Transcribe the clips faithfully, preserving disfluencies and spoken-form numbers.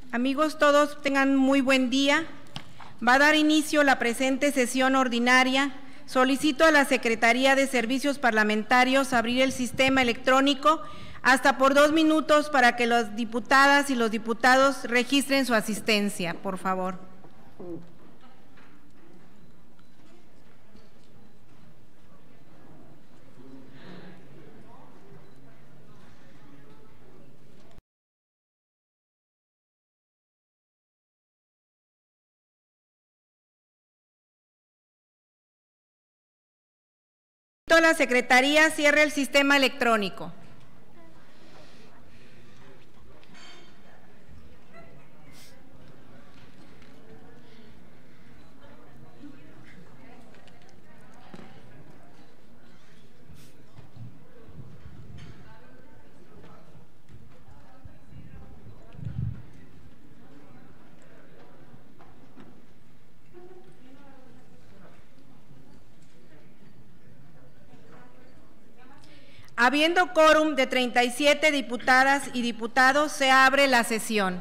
Amigos, todos tengan muy buen día. Va a dar inicio la presente sesión ordinaria. Solicito a la Secretaría de Servicios Parlamentarios abrir el sistema electrónico hasta por dos minutos para que las diputadas y los diputados registren su asistencia, por favor. La Secretaría cierre el sistema electrónico. Habiendo quórum de treinta y siete diputadas y diputados, se abre la sesión.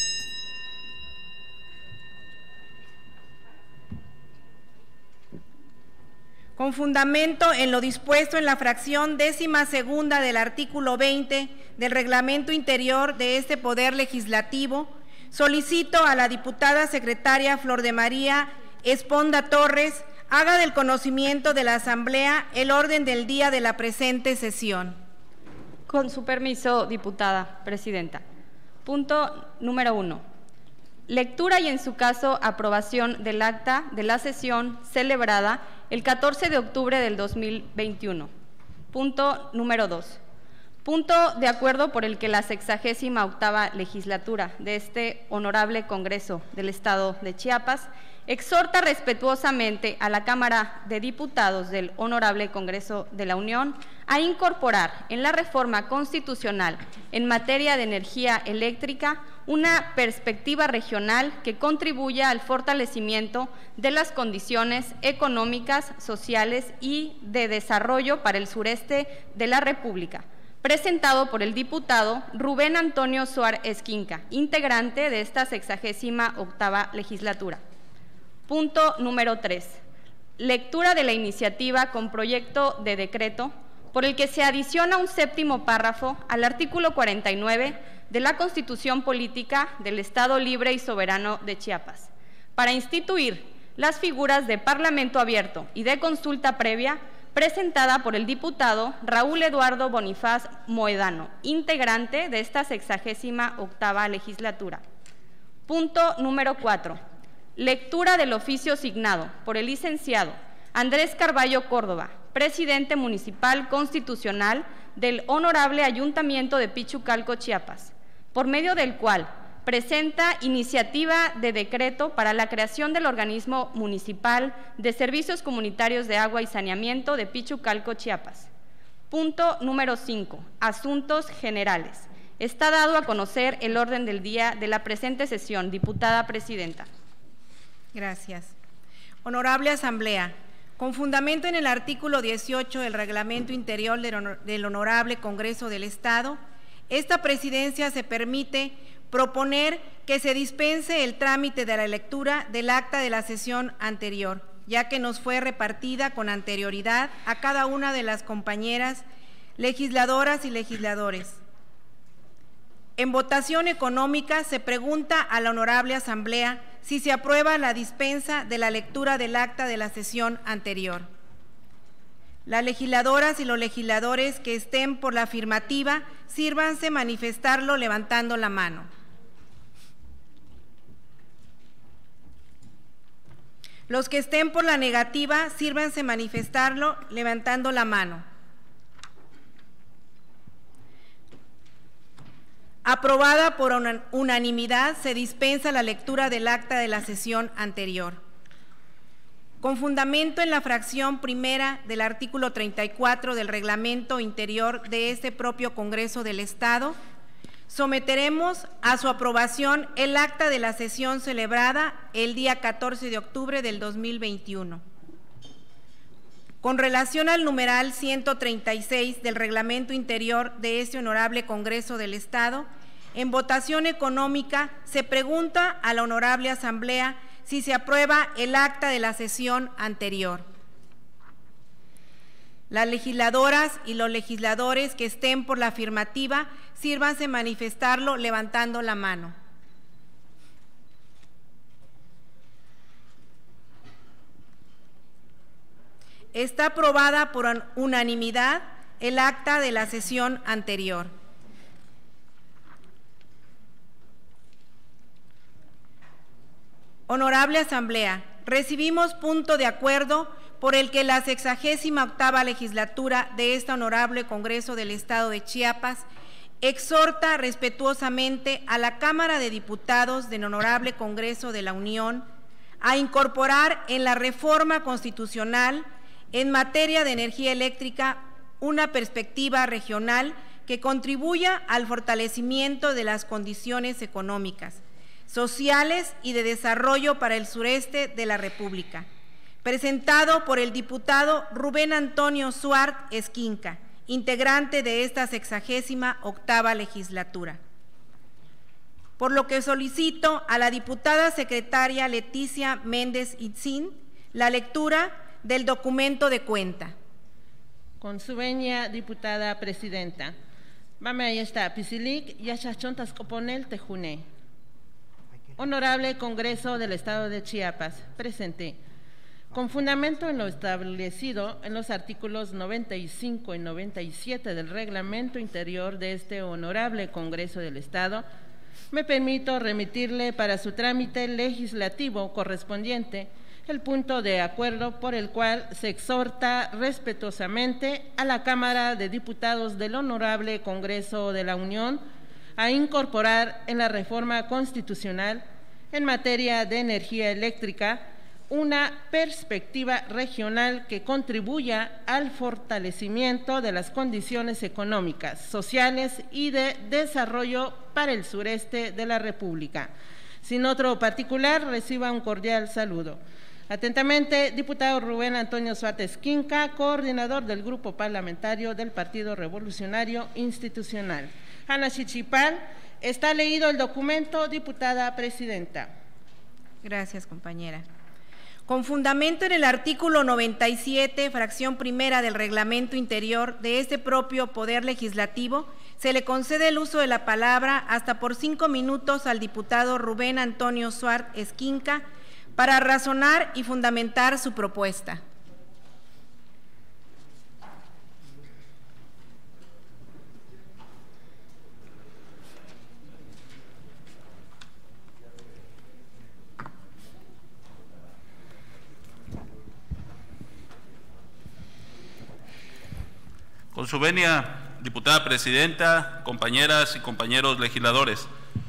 Con fundamento en lo dispuesto en la fracción décima segunda del artículo veinte del Reglamento Interior de este Poder Legislativo, solicito a la diputada secretaria Flor de María Esponda Torres haga del conocimiento de la Asamblea el orden del día de la presente sesión. Con su permiso, diputada presidenta. Punto número uno. Lectura y, en su caso, aprobación del acta de la sesión celebrada el catorce de octubre del dos mil veintiuno. Punto número dos. Punto de acuerdo por el que la sexagésima octava legislatura de este honorable Congreso del Estado de Chiapas exhorta respetuosamente a la Cámara de Diputados del Honorable Congreso de la Unión a incorporar en la reforma constitucional en materia de energía eléctrica una perspectiva regional que contribuya al fortalecimiento de las condiciones económicas, sociales y de desarrollo para el sureste de la República, presentado por el diputado Rubén Antonio Suar Esquinca, integrante de esta sexagésima octava legislatura. Punto número tres. Lectura de la iniciativa con proyecto de decreto por el que se adiciona un séptimo párrafo al artículo cuarenta y nueve de la Constitución Política del Estado Libre y Soberano de Chiapas, para instituir las figuras de Parlamento Abierto y de consulta previa, presentada por el diputado Raúl Eduardo Bonifaz Moedano, integrante de esta sexagésima octava legislatura. Punto número cuatro. Lectura del oficio signado por el licenciado Andrés Carballo Córdoba, presidente municipal constitucional del Honorable Ayuntamiento de Pichucalco, Chiapas, por medio del cual presenta iniciativa de decreto para la creación del organismo municipal de servicios comunitarios de agua y saneamiento de Pichucalco, Chiapas. Punto número cinco. Asuntos generales. Está dado a conocer el orden del día de la presente sesión, diputada presidenta. Gracias. Honorable Asamblea, con fundamento en el artículo dieciocho del Reglamento Interior del Honorable Congreso del Estado, esta presidencia se permite proponer que se dispense el trámite de la lectura del acta de la sesión anterior, ya que nos fue repartida con anterioridad a cada una de las compañeras legisladoras y legisladores. En votación económica se pregunta a la Honorable Asamblea si se aprueba la dispensa de la lectura del acta de la sesión anterior. Las legisladoras y los legisladores que estén por la afirmativa, sírvanse manifestarlo levantando la mano. Los que estén por la negativa, sírvanse manifestarlo levantando la mano. Aprobada por unanimidad, se dispensa la lectura del acta de la sesión anterior. Con fundamento en la fracción primera del artículo treinta y cuatro del Reglamento Interior de este propio Congreso del Estado, someteremos a su aprobación el acta de la sesión celebrada el día catorce de octubre del dos mil veintiuno. Con relación al numeral ciento treinta y seis del Reglamento Interior de este Honorable Congreso del Estado, En votación económica, se pregunta a la Honorable Asamblea si se aprueba el acta de la sesión anterior. Las legisladoras y los legisladores que estén por la afirmativa, sírvanse manifestarlo levantando la mano. Está aprobada por unanimidad el acta de la sesión anterior. Honorable Asamblea, recibimos punto de acuerdo por el que la sexagésima octava legislatura de este Honorable Congreso del Estado de Chiapas exhorta respetuosamente a la Cámara de Diputados del Honorable Congreso de la Unión a incorporar en la reforma constitucional en materia de energía eléctrica una perspectiva regional que contribuya al fortalecimiento de las condiciones económicas, sociales y de desarrollo para el sureste de la República, presentado por el diputado Rubén Antonio Suart Esquinca, integrante de esta sexagésima octava legislatura. Por lo que solicito a la diputada secretaria Leticia Méndez Itzin la lectura del documento de cuenta. Con su venia, diputada presidenta. Mame ahí está, Pisilic, Yachachontas Coponel, Tejune. Honorable Congreso del Estado de Chiapas, presente. Con fundamento en lo establecido en los artículos noventa y cinco y noventa y siete del Reglamento Interior de este Honorable Congreso del Estado, me permito remitirle para su trámite legislativo correspondiente el punto de acuerdo por el cual se exhorta respetuosamente a la Cámara de Diputados del Honorable Congreso de la Unión a incorporar en la reforma constitucional en materia de energía eléctrica una perspectiva regional que contribuya al fortalecimiento de las condiciones económicas, sociales y de desarrollo para el sureste de la República. Sin otro particular, reciba un cordial saludo. Atentamente, diputado Rubén Antonio Suart Esquinca, coordinador del Grupo Parlamentario del Partido Revolucionario Institucional. Ana Chichipal, está leído el documento, diputada presidenta. Gracias, compañera. Con fundamento en el artículo noventa y siete, fracción primera del Reglamento Interior de este propio Poder Legislativo, se le concede el uso de la palabra hasta por cinco minutos al diputado Rubén Antonio Suart Esquinca para razonar y fundamentar su propuesta. Con su venia, diputada presidenta, compañeras y compañeros legisladores,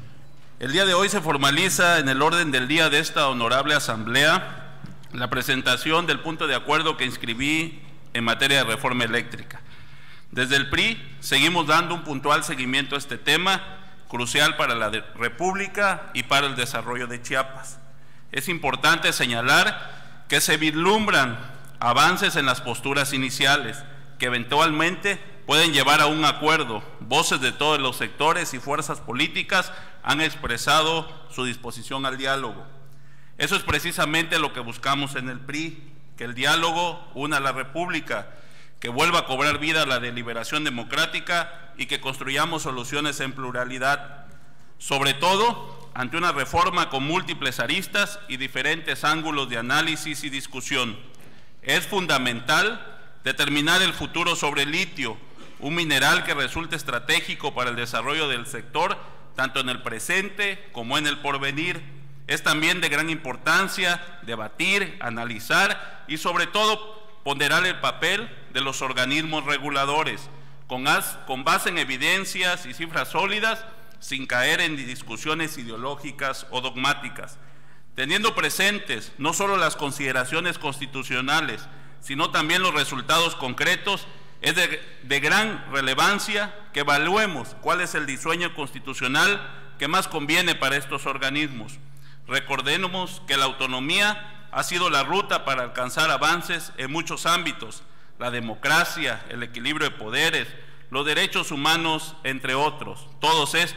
el día de hoy se formaliza en el orden del día de esta honorable asamblea la presentación del punto de acuerdo que inscribí en materia de reforma eléctrica. Desde el P R I seguimos dando un puntual seguimiento a este tema, crucial para la República y para el desarrollo de Chiapas. Es importante señalar que se vislumbran avances en las posturas iniciales, que eventualmente pueden llevar a un acuerdo. Voces de todos los sectores y fuerzas políticas han expresado su disposición al diálogo. Eso es precisamente lo que buscamos en el P R I, que el diálogo una a la República, que vuelva a cobrar vida a la deliberación democrática y que construyamos soluciones en pluralidad, sobre todo ante una reforma con múltiples aristas y diferentes ángulos de análisis y discusión. Es fundamental determinar el futuro sobre el litio, un mineral que resulta estratégico para el desarrollo del sector, tanto en el presente como en el porvenir. Es también de gran importancia debatir, analizar y sobre todo ponderar el papel de los organismos reguladores, con, as, con base en evidencias y cifras sólidas, sin caer en discusiones ideológicas o dogmáticas, teniendo presentes no solo las consideraciones constitucionales, sino también los resultados concretos. Es de, de gran relevancia que evaluemos cuál es el diseño constitucional que más conviene para estos organismos. Recordemos que la autonomía ha sido la ruta para alcanzar avances en muchos ámbitos: la democracia, el equilibrio de poderes, los derechos humanos, entre otros. Todos estos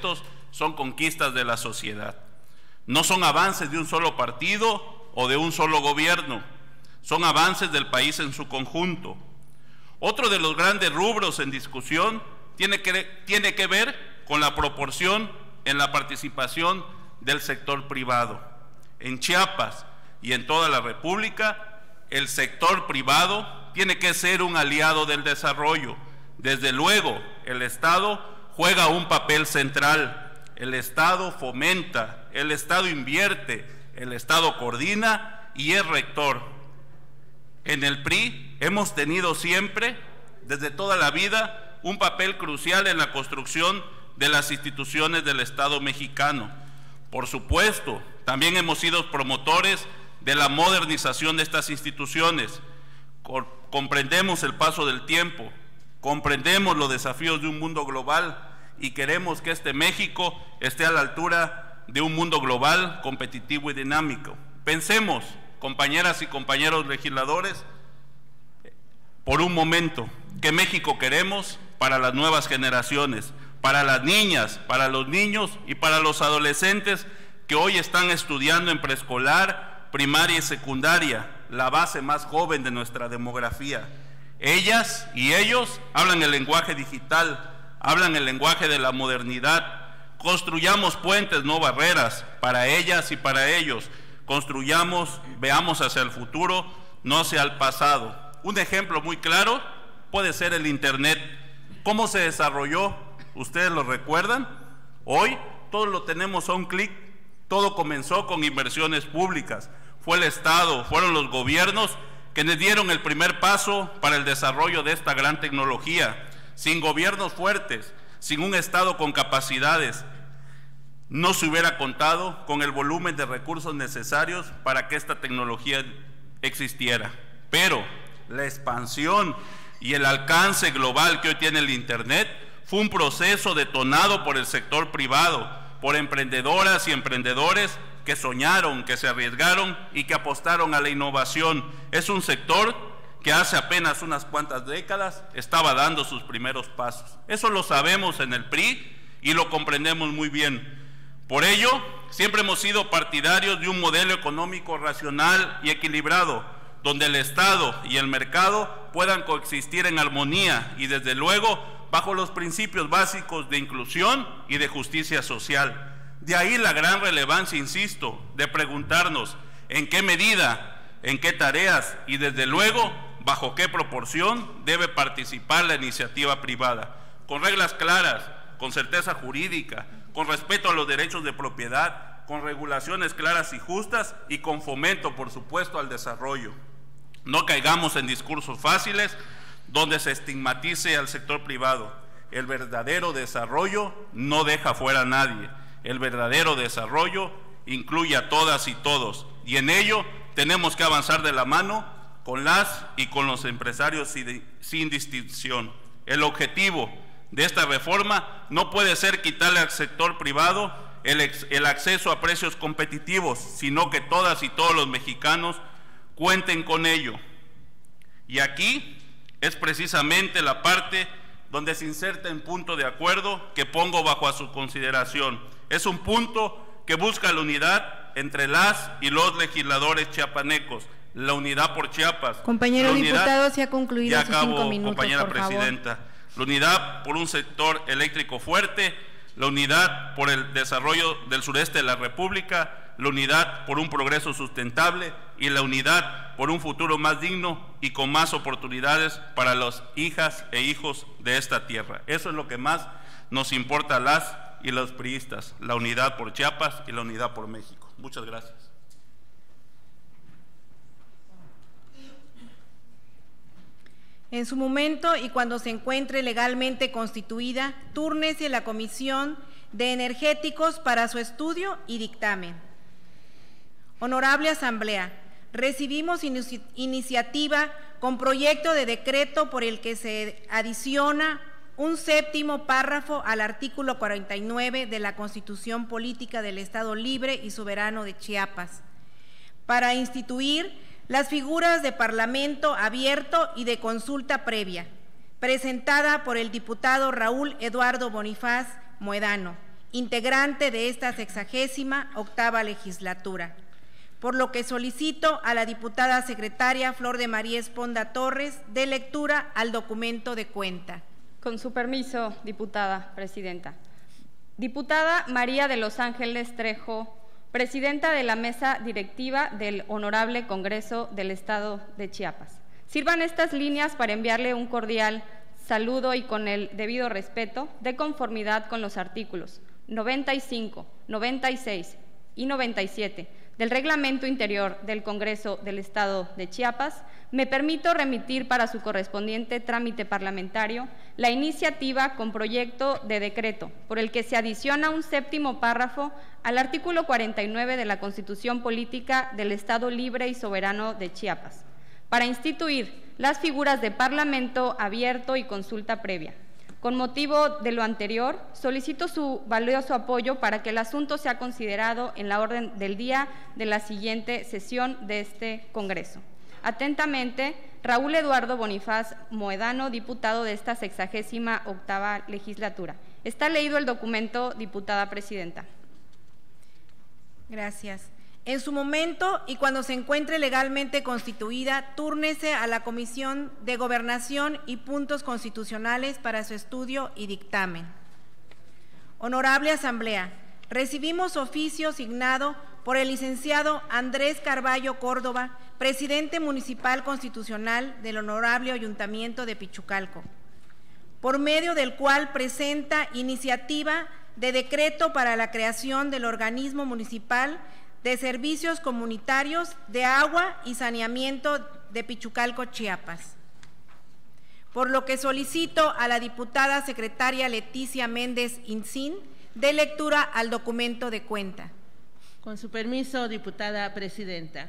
son conquistas de la sociedad. No son avances de un solo partido o de un solo gobierno, son avances del país en su conjunto. Otro de los grandes rubros en discusión tiene que, tiene que ver con la proporción en la participación del sector privado. En Chiapas y en toda la República, el sector privado tiene que ser un aliado del desarrollo. Desde luego, el Estado juega un papel central. El Estado fomenta, el Estado invierte, el Estado coordina y es rector. En el P R I hemos tenido siempre, desde toda la vida, un papel crucial en la construcción de las instituciones del Estado mexicano. Por supuesto, también hemos sido promotores de la modernización de estas instituciones. Comprendemos el paso del tiempo, comprendemos los desafíos de un mundo global y queremos que este México esté a la altura de un mundo global, competitivo y dinámico. Pensemos, compañeras y compañeros legisladores, por un momento, ¿qué México queremos para las nuevas generaciones, para las niñas, para los niños y para los adolescentes que hoy están estudiando en preescolar, primaria y secundaria, la base más joven de nuestra demografía? Ellas y ellos hablan el lenguaje digital, hablan el lenguaje de la modernidad. Construyamos puentes, no barreras, para ellas y para ellos. Construyamos, veamos hacia el futuro, no hacia el pasado. Un ejemplo muy claro puede ser el Internet. ¿Cómo se desarrolló? ¿Ustedes lo recuerdan? Hoy todo lo tenemos a un clic. Todo comenzó con inversiones públicas. Fue el Estado, fueron los gobiernos quienes dieron el primer paso para el desarrollo de esta gran tecnología. Sin gobiernos fuertes, sin un Estado con capacidades, no se hubiera contado con el volumen de recursos necesarios para que esta tecnología existiera. Pero la expansión y el alcance global que hoy tiene el Internet fue un proceso detonado por el sector privado, por emprendedoras y emprendedores que soñaron, que se arriesgaron y que apostaron a la innovación. Es un sector que hace apenas unas cuantas décadas estaba dando sus primeros pasos. Eso lo sabemos en el P R I y lo comprendemos muy bien. Por ello, siempre hemos sido partidarios de un modelo económico racional y equilibrado, donde el Estado y el mercado puedan coexistir en armonía y, desde luego, bajo los principios básicos de inclusión y de justicia social. De ahí la gran relevancia, insisto, de preguntarnos en qué medida, en qué tareas y, desde luego, bajo qué proporción debe participar la iniciativa privada, con reglas claras, con certeza jurídica, con respeto a los derechos de propiedad, con regulaciones claras y justas y con fomento, por supuesto, al desarrollo. No caigamos en discursos fáciles donde se estigmatice al sector privado. El verdadero desarrollo no deja fuera a nadie. El verdadero desarrollo incluye a todas y todos, y en ello tenemos que avanzar de la mano con las y con los empresarios sin distinción. El objetivo de esta reforma no puede ser quitarle al sector privado el, ex, el acceso a precios competitivos, sino que todas y todos los mexicanos cuenten con ello. Y aquí es precisamente la parte donde se inserta en punto de acuerdo que pongo bajo a su consideración. Es un punto que busca la unidad entre las y los legisladores chiapanecos, la unidad por Chiapas. Compañero diputado, se ha concluido sus cinco minutos, compañera presidenta. La unidad por un sector eléctrico fuerte, la unidad por el desarrollo del sureste de la República, la unidad por un progreso sustentable y la unidad por un futuro más digno y con más oportunidades para las hijas e hijos de esta tierra. Eso es lo que más nos importa a las y los priistas, la unidad por Chiapas y la unidad por México. Muchas gracias. En su momento y cuando se encuentre legalmente constituida, túrnese la Comisión de Energéticos para su estudio y dictamen. Honorable Asamblea, recibimos inici- iniciativa con proyecto de decreto por el que se adiciona un séptimo párrafo al artículo cuarenta y nueve de la Constitución Política del Estado Libre y Soberano de Chiapas, para instituir las figuras de Parlamento abierto y de consulta previa, presentada por el diputado Raúl Eduardo Bonifaz Moedano integrante de esta sexagésima octava legislatura, por lo que solicito a la diputada secretaria Flor de María Esponda Torres dé lectura al documento de cuenta. Con su permiso, diputada presidenta. Diputada María de los Ángeles Trejo, presidenta de la mesa directiva del Honorable Congreso del Estado de Chiapas. Sirvan estas líneas para enviarle un cordial saludo y con el debido respeto, de conformidad con los artículos noventa y cinco, noventa y seis y noventa y siete del Reglamento Interior del Congreso del Estado de Chiapas, me permito remitir para su correspondiente trámite parlamentario la iniciativa con proyecto de decreto por el que se adiciona un séptimo párrafo al artículo cuarenta y nueve de la Constitución Política del Estado Libre y Soberano de Chiapas, para instituir las figuras de Parlamento abierto y consulta previa. Con motivo de lo anterior, solicito su valioso apoyo para que el asunto sea considerado en la orden del día de la siguiente sesión de este Congreso. Atentamente, Raúl Eduardo Bonifaz Moedano, diputado de esta sexagésima octava legislatura. Está leído el documento, diputada presidenta. Gracias. En su momento y cuando se encuentre legalmente constituida, túrnese a la Comisión de Gobernación y Puntos Constitucionales para su estudio y dictamen. Honorable Asamblea, recibimos oficio signado por el licenciado Andrés Carballo Córdoba, presidente municipal constitucional del Honorable Ayuntamiento de Pichucalco, por medio del cual presenta iniciativa de decreto para la creación del organismo municipal de servicios comunitarios de agua y saneamiento de Pichucalco, Chiapas. Por lo que solicito a la diputada secretaria Leticia Méndez Incín dé lectura al documento de cuenta. Con su permiso, diputada presidenta.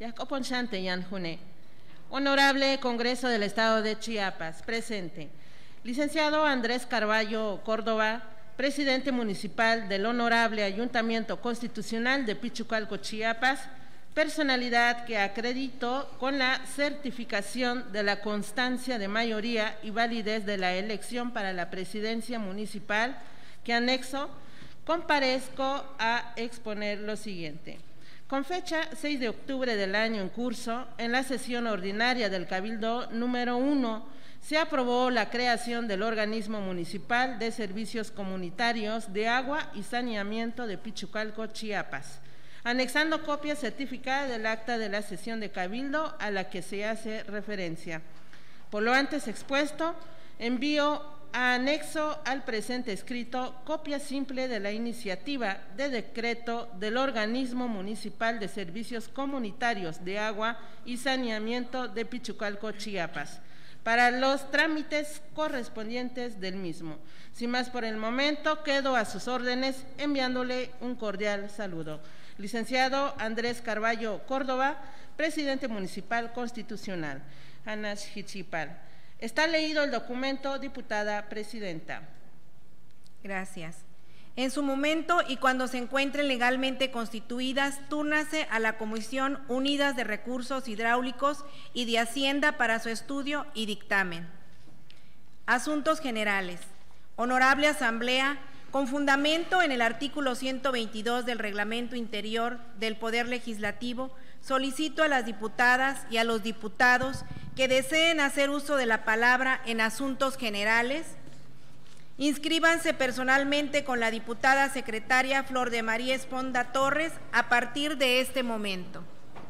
Honorable Congreso del Estado de Chiapas, presente. Licenciado Andrés Carballo Córdoba, presidente municipal del Honorable Ayuntamiento Constitucional de Pichucalco, Chiapas, personalidad que acredito con la certificación de la constancia de mayoría y validez de la elección para la presidencia municipal, que anexo, comparezco a exponer lo siguiente. Con fecha seis de octubre del año en curso, en la sesión ordinaria del Cabildo número uno, se aprobó la creación del Organismo Municipal de Servicios Comunitarios de Agua y Saneamiento de Pichucalco, Chiapas, anexando copia certificada del acta de la sesión de Cabildo a la que se hace referencia. Por lo antes expuesto, envío a anexo al presente escrito copia simple de la iniciativa de decreto del Organismo Municipal de Servicios Comunitarios de Agua y Saneamiento de Pichucalco, Chiapas, para los trámites correspondientes del mismo. Sin más por el momento, quedo a sus órdenes enviándole un cordial saludo. Licenciado Andrés Carballo Córdoba, presidente municipal constitucional. Anas Hichipal. Está leído el documento, diputada presidenta. Gracias. En su momento y cuando se encuentren legalmente constituidas, túrnase a la Comisión Unidas de Recursos Hidráulicos y de Hacienda para su estudio y dictamen. Asuntos generales. Honorable Asamblea, con fundamento en el artículo ciento veintidós del Reglamento Interior del Poder Legislativo, solicito a las diputadas y a los diputados que deseen hacer uso de la palabra en asuntos generales, inscríbanse personalmente con la diputada secretaria Flor de María Esponda Torres a partir de este momento.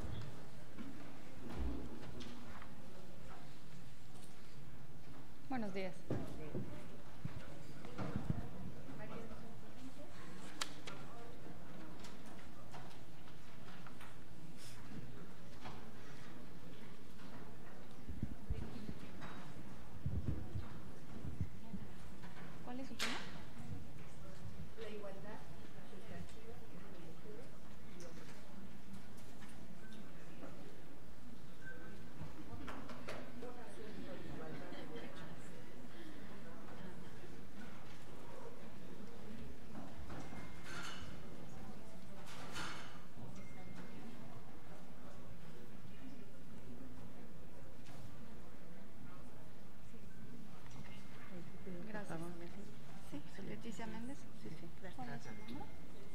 Buenos días. Leticia Méndez. Sí, sí, ¿Cuál es su nombre?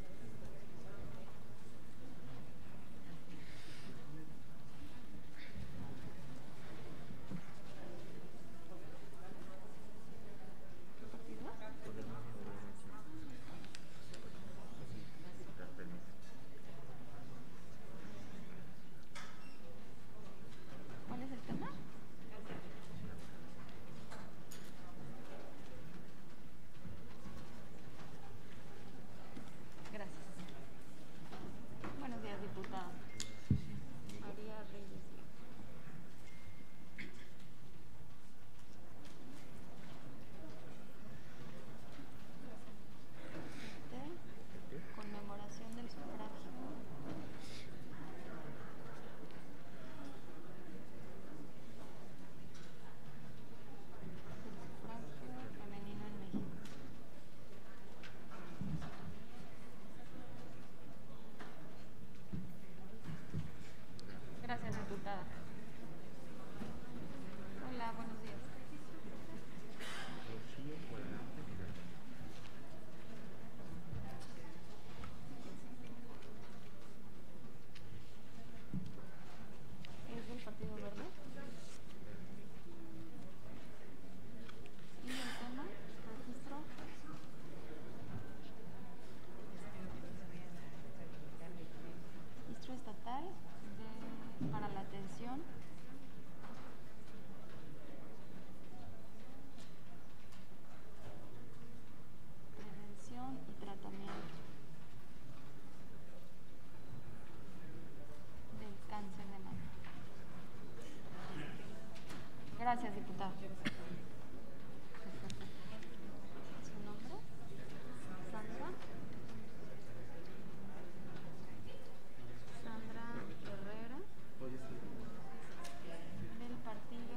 ¿Cuál es el tema? Gracias. Buenos días, diputada. María Reyes. Este, conmemoración del sufragio. El sufragio femenino en México. Gracias, diputada. Hola, buenos días. ¿Es del Partido Verde? ¿Y el tema? ¿Registro? Registro estatal de, para la atención. Prevención y tratamiento del cáncer de mama. Gracias, diputado. ¿Su nombre? Sandra. Sandra Herrera. Del partido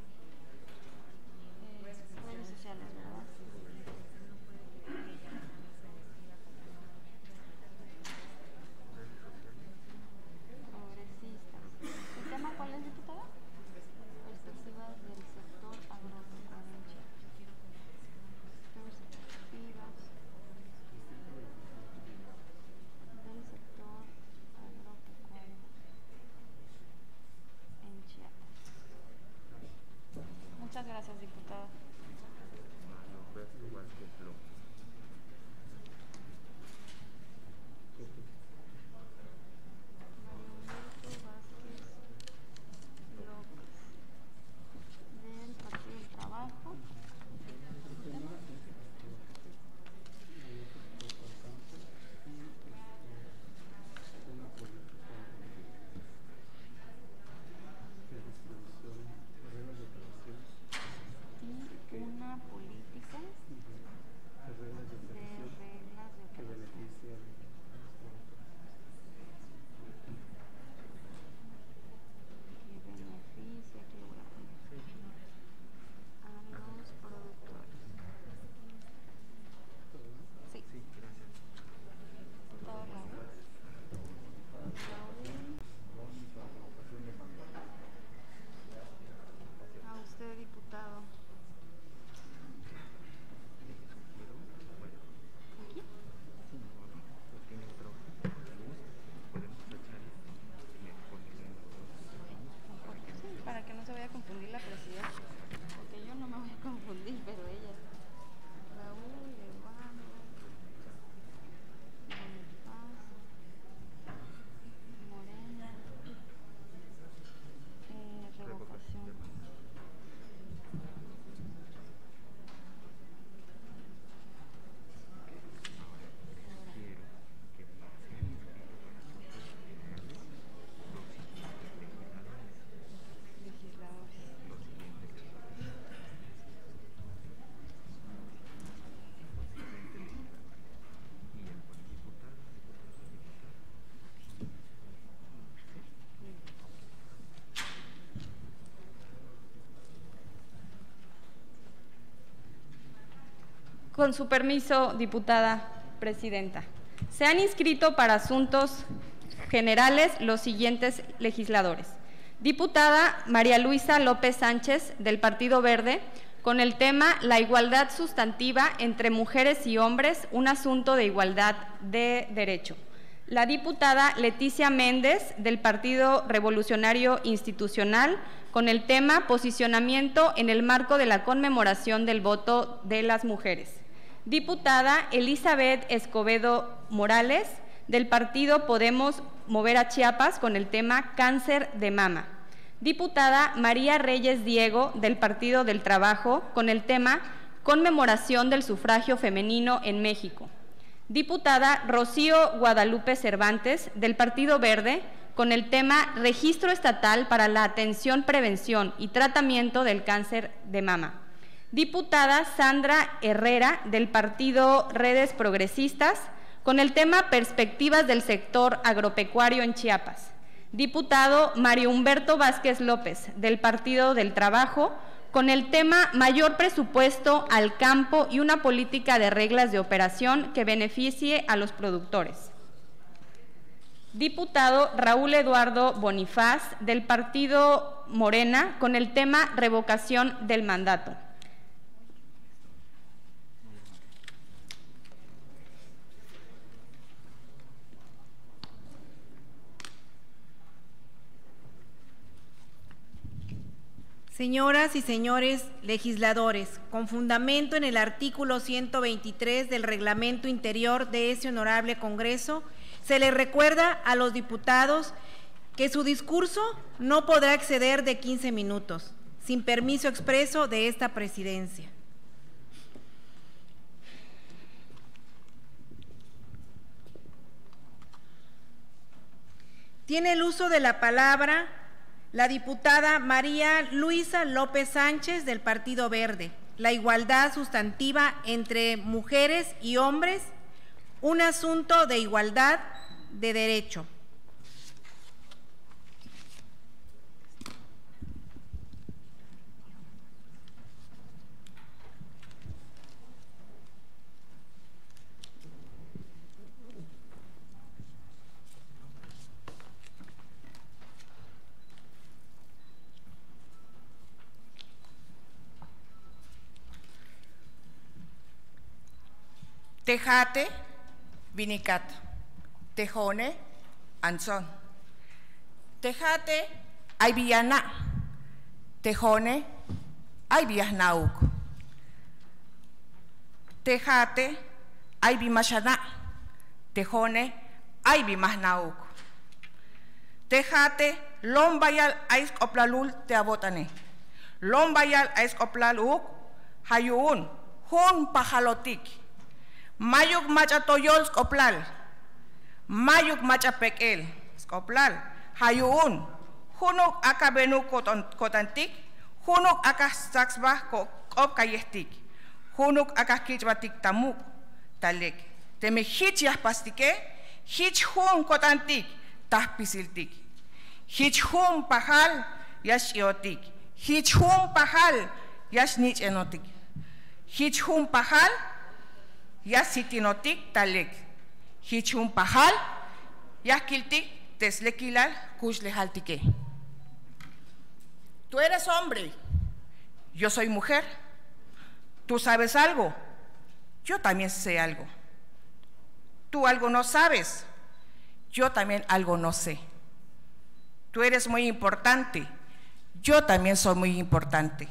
eh, redes sociales, ¿verdad? Progresistas. ¿El tema cuál es, diputada? Perspectivas del sector agropecuario en Chiapas. Perspectivas del sector agropecuario en Chiapas. Muchas gracias, diputada. Mario Humberto Vázquez López, del Partido del Trabajo. Y una política de reglas de operación que beneficia, que voy a poner a los productores. Sí. Todo Raúl. Raúl. A usted, diputado. ¿Aquí? Sí, para que no se vaya a confundir la presidenta, porque yo no me voy a confundir, pero ella. Raúl, Eduardo, Bonifaz, Morena, eh, revocación. Legisladores. Con su permiso, diputada presidenta. Se han inscrito para asuntos generales los siguientes legisladores. Diputada María Luisa López Sánchez, del Partido Verde, con el tema La igualdad sustantiva entre mujeres y hombres, un asunto de igualdad de derecho. La diputada Leticia Méndez, del Partido Revolucionario Institucional, con el tema Posicionamiento en el marco de la conmemoración del voto de las mujeres. Diputada Elizabeth Escobedo Morales, del Partido Podemos Mover a Chiapas, con el tema Cáncer de mama. Diputada María Reyes Diego, del Partido del Trabajo, con el tema Conmemoración del sufragio femenino en México. Diputada Rocío Guadalupe Cervantes, del Partido Verde, con el tema Registro Estatal para la Atención, Prevención y Tratamiento del Cáncer de Mama. Diputada Sandra Herrera, del Partido Redes Progresistas, con el tema Perspectivas del sector agropecuario en Chiapas. Diputado Mario Humberto Vázquez López, del Partido del Trabajo, con el tema Mayor presupuesto al campo y una política de reglas de operación que beneficie a los productores. Diputado Raúl Eduardo Bonifaz, del Partido Morena, con el tema Revocación del mandato. Señoras y señores legisladores, con fundamento en el artículo ciento veintitrés del Reglamento Interior de ese honorable Congreso, se les recuerda a los diputados que su discurso no podrá exceder de quince minutos, sin permiso expreso de esta presidencia. Tiene el uso de la palabra la diputada María Luisa López Sánchez, del Partido Verde. La igualdad sustantiva entre mujeres y hombres, un asunto de igualdad de derecho. Tejate, Vinicat, Tejone, Anzón. Tejate, Aybillana, Tejone, Aybillanauk. Tejate, Aybimashana, Tejone, Aybimahnauk. Tejate, Lombayal Ais Oplalul te abotane. Lombayal Ais Oplaluk, Hayun, Hun Pajalotik. Mayuk macha toyol skoplal, mayuk macha pekel skoplal, hayun, hunuk aka benu kotantik, hunuk aka saksbah kop kayestik, hunuk aka kichbatik tamuk talek. Teme hich yah pastike, hich hun kotantik tahpisiltik, hich hun pahal yash iotik, hich hun pahal yash nich enotik, hich hun pahal ya sitinotik talek, hichun pahal, ya kiltik teslekilal kushlehaltike. Tú eres hombre, yo soy mujer. Tú sabes algo, yo también sé algo. Tú algo no sabes, yo también algo no sé. Tú eres muy importante, yo también soy muy importante.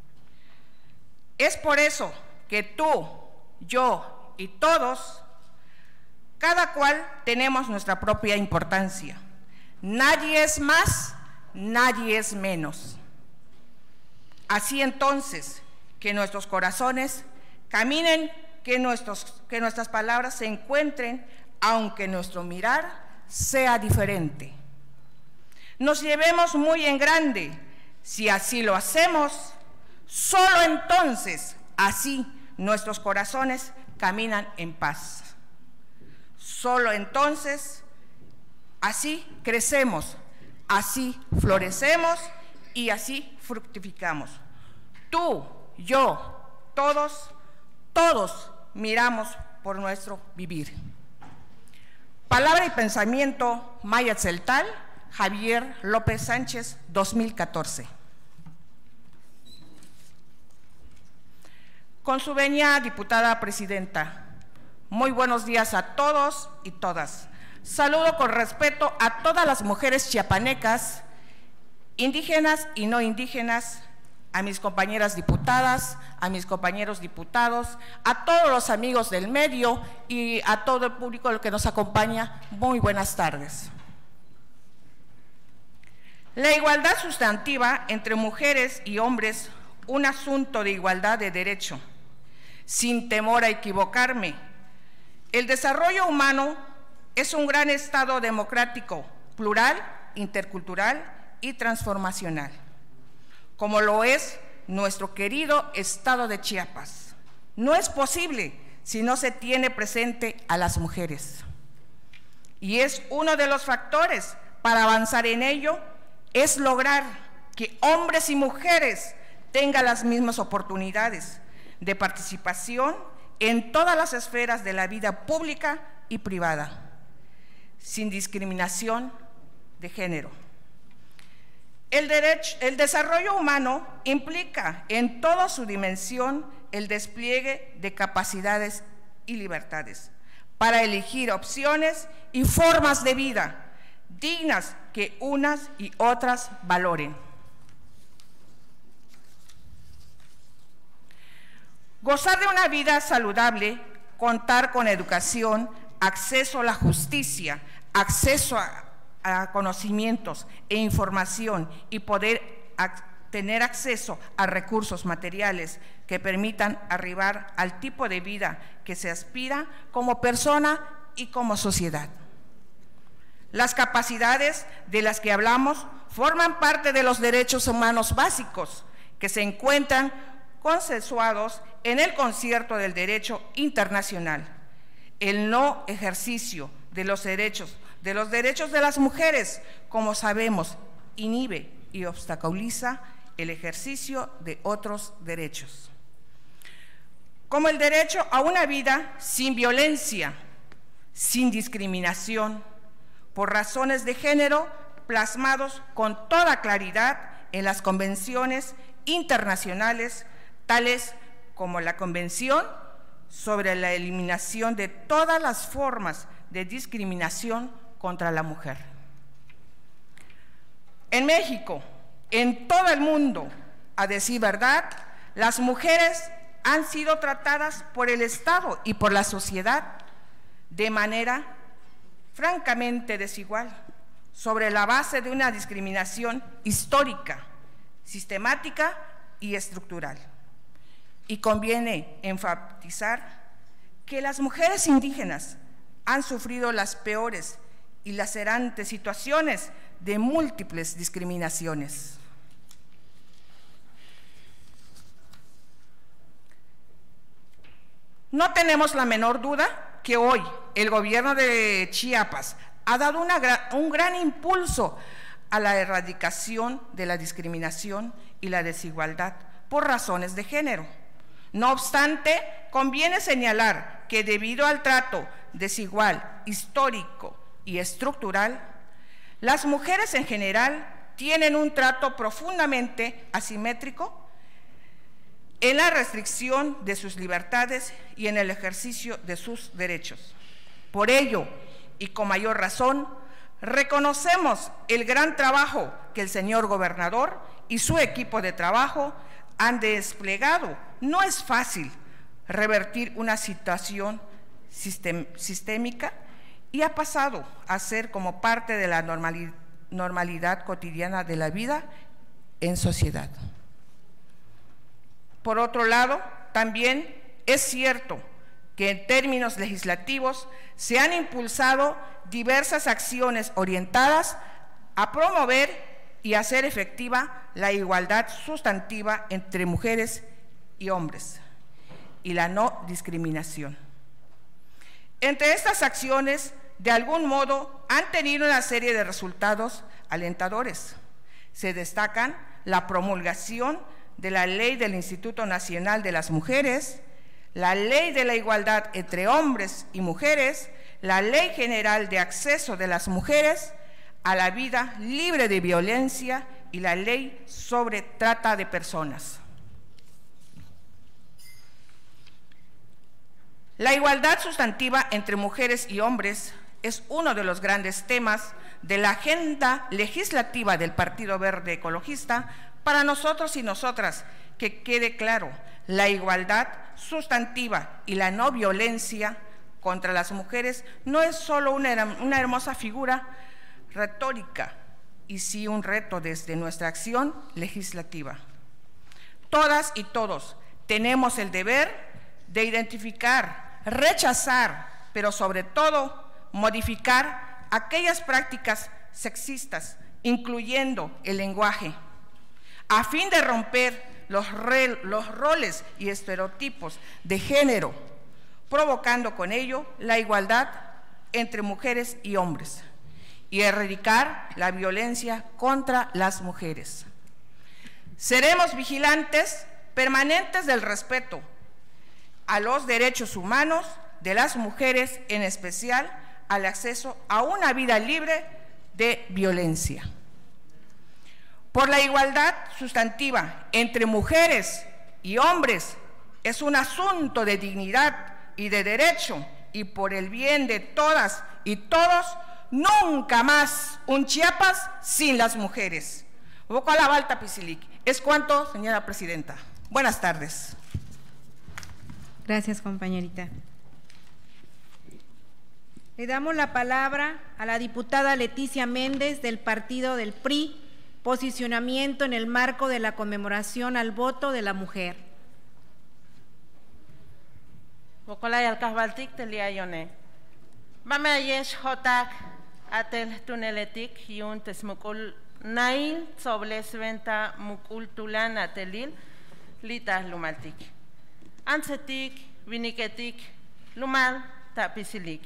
Es por eso que tú, yo y todos, cada cual tenemos nuestra propia importancia. Nadie es más, nadie es menos. Así entonces, que nuestros corazones caminen, que, nuestros, que nuestras palabras se encuentren, aunque nuestro mirar sea diferente. Nos llevemos muy en grande. Si así lo hacemos, solo entonces, así, nuestros corazones caminan en paz. Solo entonces, así crecemos, así florecemos y así fructificamos. Tú, yo, todos, todos miramos por nuestro vivir. Palabra y pensamiento, Maya Tzeltal, Javier López Sánchez, dos mil catorce. Con su venia, diputada presidenta, muy buenos días a todos y todas. Saludo con respeto a todas las mujeres chiapanecas, indígenas y no indígenas, a mis compañeras diputadas, a mis compañeros diputados, a todos los amigos del medio y a todo el público que nos acompaña. Muy buenas tardes. La igualdad sustantiva entre mujeres y hombres, un asunto de igualdad de derecho. Sin temor a equivocarme, el desarrollo humano es un gran estado democrático, plural, intercultural y transformacional, como lo es nuestro querido estado de Chiapas. No es posible si no se tiene presente a las mujeres. Y es uno de los factores para avanzar en ello, es lograr que hombres y mujeres tengan las mismas oportunidades de participación en todas las esferas de la vida pública y privada, sin discriminación de género. El, derecho, el desarrollo humano implica en toda su dimensión el despliegue de capacidades y libertades para elegir opciones y formas de vida dignas que unas y otras valoren. Gozar de una vida saludable, contar con educación, acceso a la justicia, acceso a, a conocimientos e información y poder a, tener acceso a recursos materiales que permitan arribar al tipo de vida que se aspira como persona y como sociedad. Las capacidades de las que hablamos forman parte de los derechos humanos básicos que se encuentran consensuados en el concierto del derecho internacional. El no ejercicio de los derechos, de los derechos de las mujeres, como sabemos, inhibe y obstaculiza el ejercicio de otros derechos, como el derecho a una vida sin violencia, sin discriminación, por razones de género, plasmados con toda claridad en las convenciones internacionales, tales como la Convención sobre la eliminación de todas las formas de discriminación contra la mujer. En México, en todo el mundo, a decir verdad, las mujeres han sido tratadas por el Estado y por la sociedad de manera francamente desigual, sobre la base de una discriminación histórica, sistemática y estructural. Y conviene enfatizar que las mujeres indígenas han sufrido las peores y lacerantes situaciones de múltiples discriminaciones. No tenemos la menor duda que hoy el gobierno de Chiapas ha dado una gran, un gran impulso a la erradicación de la discriminación y la desigualdad por razones de género. No obstante, conviene señalar que debido al trato desigual, histórico y estructural, las mujeres en general tienen un trato profundamente asimétrico en la restricción de sus libertades y en el ejercicio de sus derechos. Por ello, y con mayor razón, reconocemos el gran trabajo que el señor gobernador y su equipo de trabajo han desplegado. No es fácil revertir una situación sistem, sistémica y ha pasado a ser como parte de la normalidad, normalidad cotidiana de la vida en sociedad. Por otro lado, también es cierto que en términos legislativos se han impulsado diversas acciones orientadas a promover y hacer efectiva la igualdad sustantiva entre mujeres y hombres y la no discriminación. Entre estas acciones, de algún modo, han tenido una serie de resultados alentadores. Se destacan la promulgación de la Ley del Instituto Nacional de las Mujeres, la Ley de la Igualdad entre Hombres y Mujeres, la Ley General de Acceso de las Mujeres a la Vida Libre de Violencia y la Ley sobre Trata de Personas. La igualdad sustantiva entre mujeres y hombres es uno de los grandes temas de la agenda legislativa del Partido Verde Ecologista. Para nosotros y nosotras, que quede claro, la igualdad sustantiva y la no violencia contra las mujeres no es solo una, una hermosa figura retórica, y sí un reto desde nuestra acción legislativa. Todas y todos tenemos el deber de identificar, rechazar, pero sobre todo modificar aquellas prácticas sexistas, incluyendo el lenguaje, a fin de romper los, re, los roles y estereotipos de género, provocando con ello la igualdad entre mujeres y hombres, y erradicar la violencia contra las mujeres. Seremos vigilantes permanentes del respeto a los derechos humanos de las mujeres, en especial al acceso a una vida libre de violencia. Por la igualdad sustantiva entre mujeres y hombres es un asunto de dignidad y de derecho, y por el bien de todas y todos, nunca más un Chiapas sin las mujeres. Balta Pizilic. Es cuanto, señora presidenta. Buenas tardes. Gracias, compañerita. Le damos la palabra a la diputada Leticia Méndez del partido del P R I, posicionamiento en el marco de la conmemoración al voto de la mujer. Bocolay alcalbaltic teliayone. Mame ayesh jotak atel tuneletik yun tesmukul nail sobles venta mukul tulan atelil litas lumaltik. Ansetik viniketik lumal tapisilik.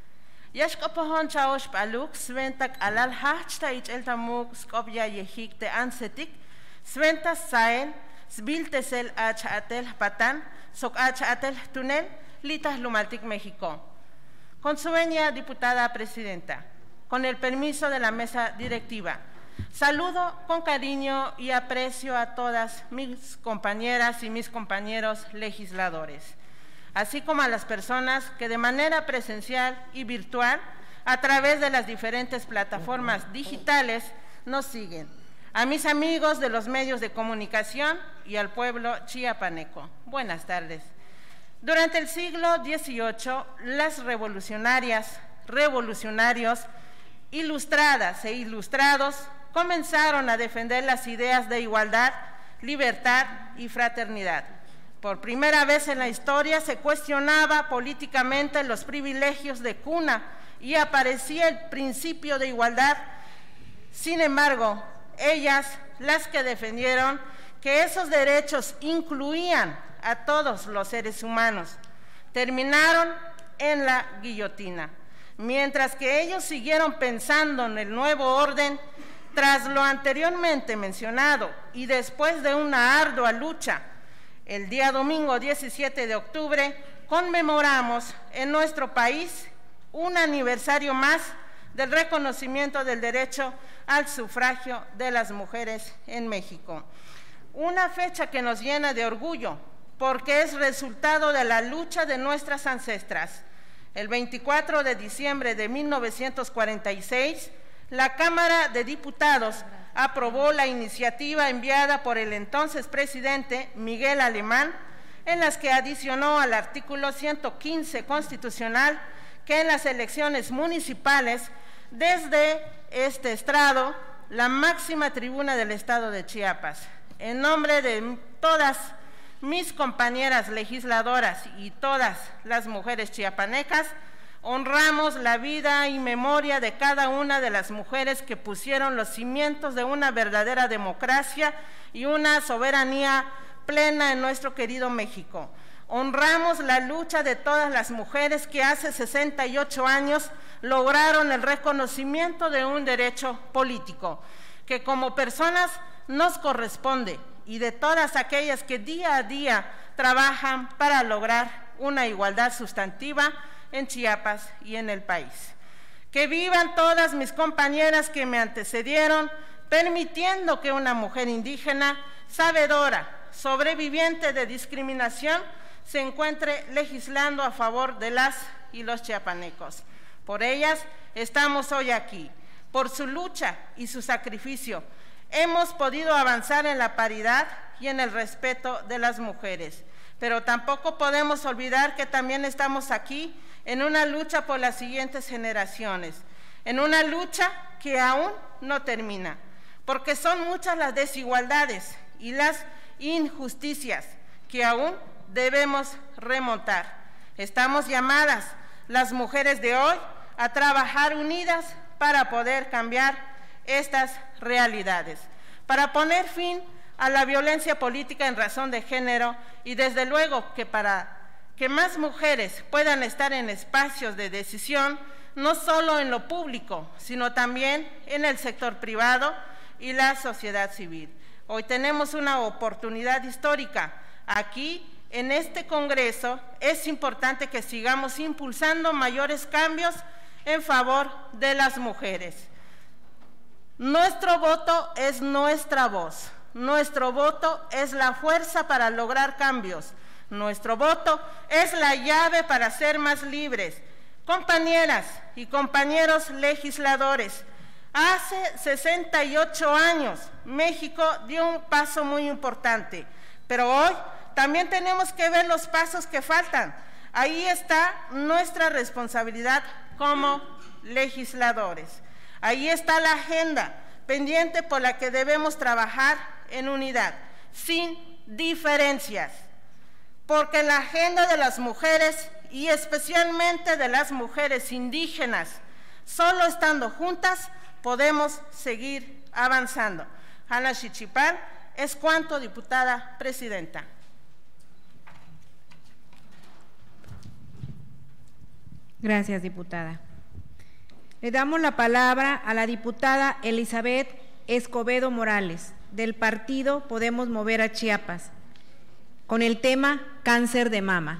Yash kapohon chaosh paluk sventak alal hachta ich eltamuk skopya yehik te ansetik sventa sael sbiltesel ach atel patan sok ach atel tunel litas lumaltik México. Con su venia, diputada presidenta, con el permiso de la mesa directiva, saludo con cariño y aprecio a todas mis compañeras y mis compañeros legisladores, así como a las personas que de manera presencial y virtual, a través de las diferentes plataformas digitales, nos siguen, a mis amigos de los medios de comunicación y al pueblo chiapaneco. Buenas tardes. Durante el siglo dieciocho, las revolucionarias, revolucionarios, ilustradas e ilustrados comenzaron a defender las ideas de igualdad, libertad y fraternidad. Por primera vez en la historia se cuestionaba políticamente los privilegios de cuna y aparecía el principio de igualdad. Sin embargo, ellas, las que defendieron que esos derechos incluían a todos los seres humanos, terminaron en la guillotina, mientras que ellos siguieron pensando en el nuevo orden. Tras lo anteriormente mencionado y después de una ardua lucha, el día domingo diecisiete de octubre conmemoramos en nuestro país un aniversario más del reconocimiento del derecho al sufragio de las mujeres en México. Una fecha que nos llena de orgullo, porque es resultado de la lucha de nuestras ancestras. El veinticuatro de diciembre de mil novecientos cuarenta y seis, la Cámara de Diputados aprobó la iniciativa enviada por el entonces presidente Miguel Alemán, en las que adicionó al artículo ciento quince constitucional que en las elecciones municipales, desde este estrado, la máxima tribuna del estado de Chiapas, en nombre de todas mis compañeras legisladoras y todas las mujeres chiapanecas, honramos la vida y memoria de cada una de las mujeres que pusieron los cimientos de una verdadera democracia y una soberanía plena en nuestro querido México. Honramos la lucha de todas las mujeres que hace sesenta y ocho años lograron el reconocimiento de un derecho político, que como personas nos corresponde, y de todas aquellas que día a día trabajan para lograr una igualdad sustantiva en Chiapas y en el país. Que vivan todas mis compañeras que me antecedieron, permitiendo que una mujer indígena, sabedora, sobreviviente de discriminación, se encuentre legislando a favor de las y los chiapanecos. Por ellas estamos hoy aquí. Por su lucha y su sacrificio hemos podido avanzar en la paridad y en el respeto de las mujeres. Pero tampoco podemos olvidar que también estamos aquí en una lucha por las siguientes generaciones, en una lucha que aún no termina, porque son muchas las desigualdades y las injusticias que aún debemos remontar. Estamos llamadas, las mujeres de hoy, a trabajar unidas para poder cambiar estas realidades, para poner fin a la violencia política en razón de género y desde luego que para que más mujeres puedan estar en espacios de decisión, no solo en lo público, sino también en el sector privado y la sociedad civil. Hoy tenemos una oportunidad histórica. Aquí, en este Congreso, es importante que sigamos impulsando mayores cambios en favor de las mujeres. Nuestro voto es nuestra voz. Nuestro voto es la fuerza para lograr cambios. Nuestro voto es la llave para ser más libres. Compañeras y compañeros legisladores, hace sesenta y ocho años México dio un paso muy importante, pero hoy también tenemos que ver los pasos que faltan. Ahí está nuestra responsabilidad como legisladores. Ahí está la agenda pendiente por la que debemos trabajar en unidad, sin diferencias, porque la agenda de las mujeres y especialmente de las mujeres indígenas, solo estando juntas podemos seguir avanzando. Ana Xichipán, es cuanto, diputada presidenta. Gracias, diputada. Le damos la palabra a la diputada Elizabeth Escobedo Morales, del partido Podemos Mover a Chiapas, con el tema cáncer de mama.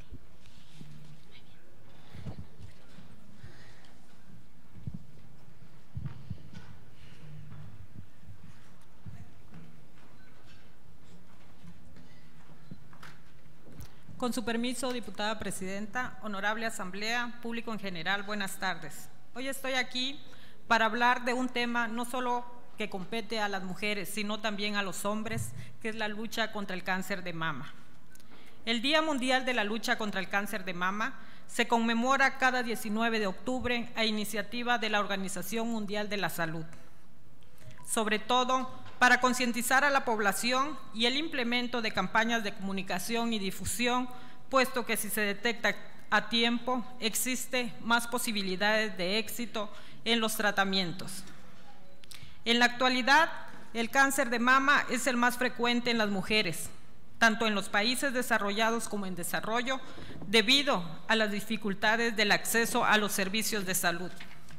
Con su permiso, diputada presidenta, honorable asamblea, público en general, buenas tardes. Hoy estoy aquí para hablar de un tema no solo que compete a las mujeres, sino también a los hombres, que es la lucha contra el cáncer de mama. El Día Mundial de la Lucha contra el Cáncer de Mama se conmemora cada diecinueve de octubre a iniciativa de la Organización Mundial de la Salud, sobre todo para concientizar a la población y el implemento de campañas de comunicación y difusión, puesto que si se detecta a tiempo, existe más posibilidades de éxito en los tratamientos. En la actualidad, el cáncer de mama es el más frecuente en las mujeres, tanto en los países desarrollados como en desarrollo, debido a las dificultades del acceso a los servicios de salud.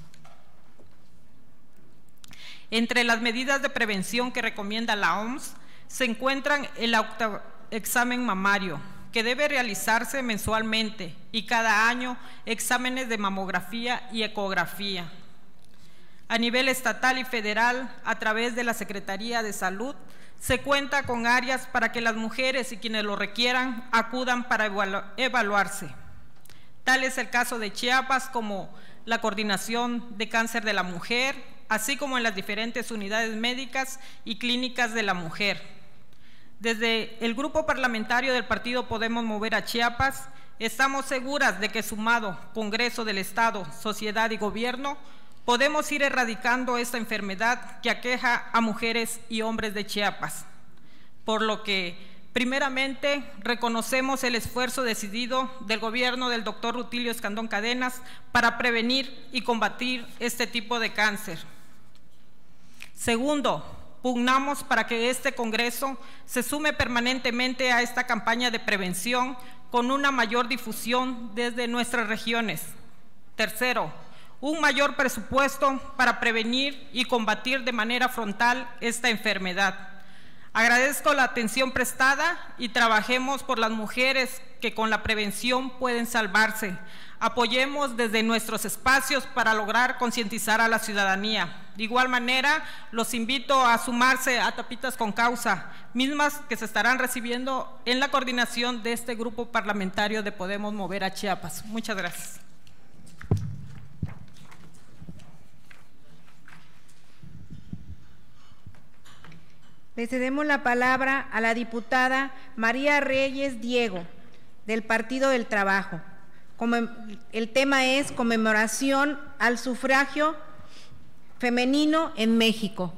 Entre las medidas de prevención que recomienda la O M S se encuentran el autoexamen mamario, que debe realizarse mensualmente, y cada año exámenes de mamografía y ecografía. A nivel estatal y federal, a través de la Secretaría de Salud, se cuenta con áreas para que las mujeres y quienes lo requieran acudan para evalu- evaluarse. Tal es el caso de Chiapas, como la Coordinación de Cáncer de la Mujer, así como en las diferentes unidades médicas y clínicas de la mujer. Desde el grupo parlamentario del partido Podemos Mover a Chiapas, estamos seguras de que sumado Congreso del Estado, sociedad y gobierno, podemos ir erradicando esta enfermedad que aqueja a mujeres y hombres de Chiapas. Por lo que, primeramente, reconocemos el esfuerzo decidido del gobierno del doctor Rutilio Escandón Cadenas para prevenir y combatir este tipo de cáncer. Segundo, pugnamos para que este Congreso se sume permanentemente a esta campaña de prevención con una mayor difusión desde nuestras regiones. Tercero, un mayor presupuesto para prevenir y combatir de manera frontal esta enfermedad. Agradezco la atención prestada y trabajemos por las mujeres que con la prevención pueden salvarse. Apoyemos desde nuestros espacios para lograr concientizar a la ciudadanía. De igual manera, los invito a sumarse a Tapitas con Causa, mismas que se estarán recibiendo en la coordinación de este grupo parlamentario de Podemos Mover a Chiapas. Muchas gracias. Le cedemos la palabra a la diputada María Reyes Diego, del Partido del Trabajo. El tema es conmemoración al sufragio femenino en México.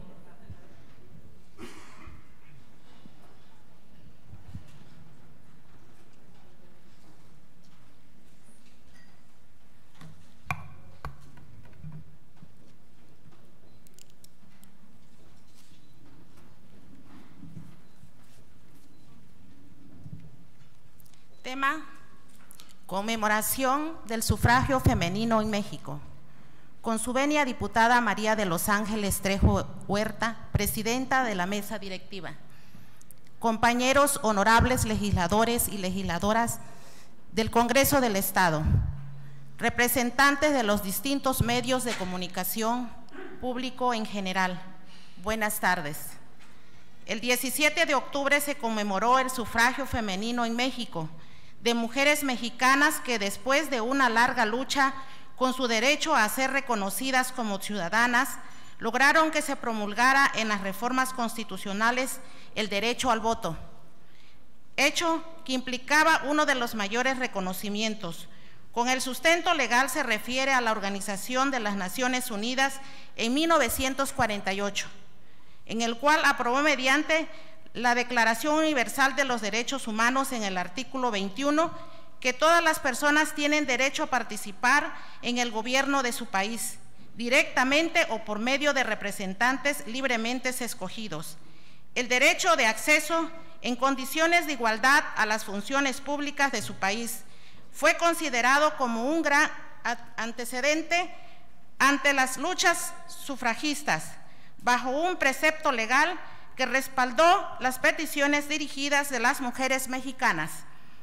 Tema: conmemoración del sufragio femenino en México. Con su venia, diputada María de los Ángeles Trejo Huerta, presidenta de la mesa directiva. Compañeros honorables legisladores y legisladoras del Congreso del Estado, representantes de los distintos medios de comunicación, público en general, buenas tardes. El diecisiete de octubre se conmemoró el sufragio femenino en México, de mujeres mexicanas que después de una larga lucha con su derecho a ser reconocidas como ciudadanas, lograron que se promulgara en las reformas constitucionales el derecho al voto, hecho que implicaba uno de los mayores reconocimientos. Con el sustento legal se refiere a la Organización de las Naciones Unidas en mil novecientos cuarenta y ocho, en el cual aprobó mediante la Declaración Universal de los Derechos Humanos en el artículo veintiuno, que todas las personas tienen derecho a participar en el gobierno de su país, directamente o por medio de representantes libremente escogidos. El derecho de acceso en condiciones de igualdad a las funciones públicas de su país fue considerado como un gran antecedente ante las luchas sufragistas, bajo un precepto legal que respaldó las peticiones dirigidas de las mujeres mexicanas.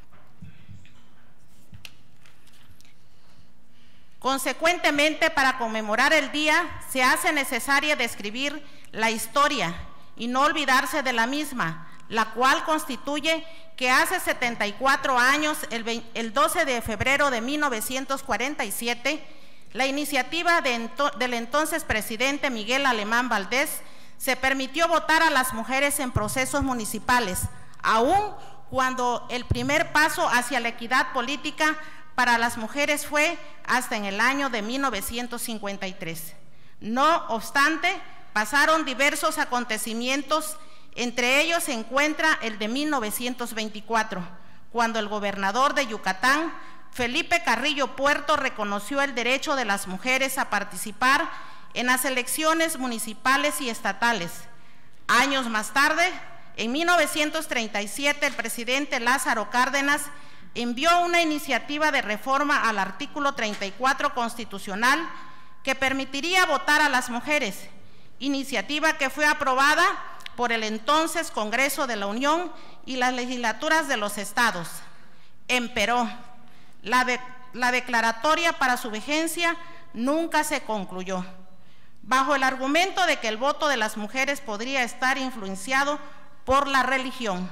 Consecuentemente, para conmemorar el día, se hace necesario describir la historia y no olvidarse de la misma, la cual constituye que hace setenta y cuatro años, el, el doce de febrero de mil novecientos cuarenta y siete, la iniciativa de ento, del entonces presidente Miguel Alemán Valdés se permitió votar a las mujeres en procesos municipales, aun cuando el primer paso hacia la equidad política para las mujeres fue hasta en el año de mil novecientos cincuenta y tres. No obstante, pasaron diversos acontecimientos, entre ellos se encuentra el de mil novecientos veinticuatro, cuando el gobernador de Yucatán, Felipe Carrillo Puerto, reconoció el derecho de las mujeres a participar en las elecciones municipales y estatales. Años más tarde, en mil novecientos treinta y siete, el presidente Lázaro Cárdenas envió una iniciativa de reforma al artículo treinta y cuatro constitucional que permitiría votar a las mujeres, iniciativa que fue aprobada por el entonces Congreso de la Unión y las legislaturas de los estados. Empero, la, de, la declaratoria para su vigencia nunca se concluyó, bajo el argumento de que el voto de las mujeres podría estar influenciado por la religión.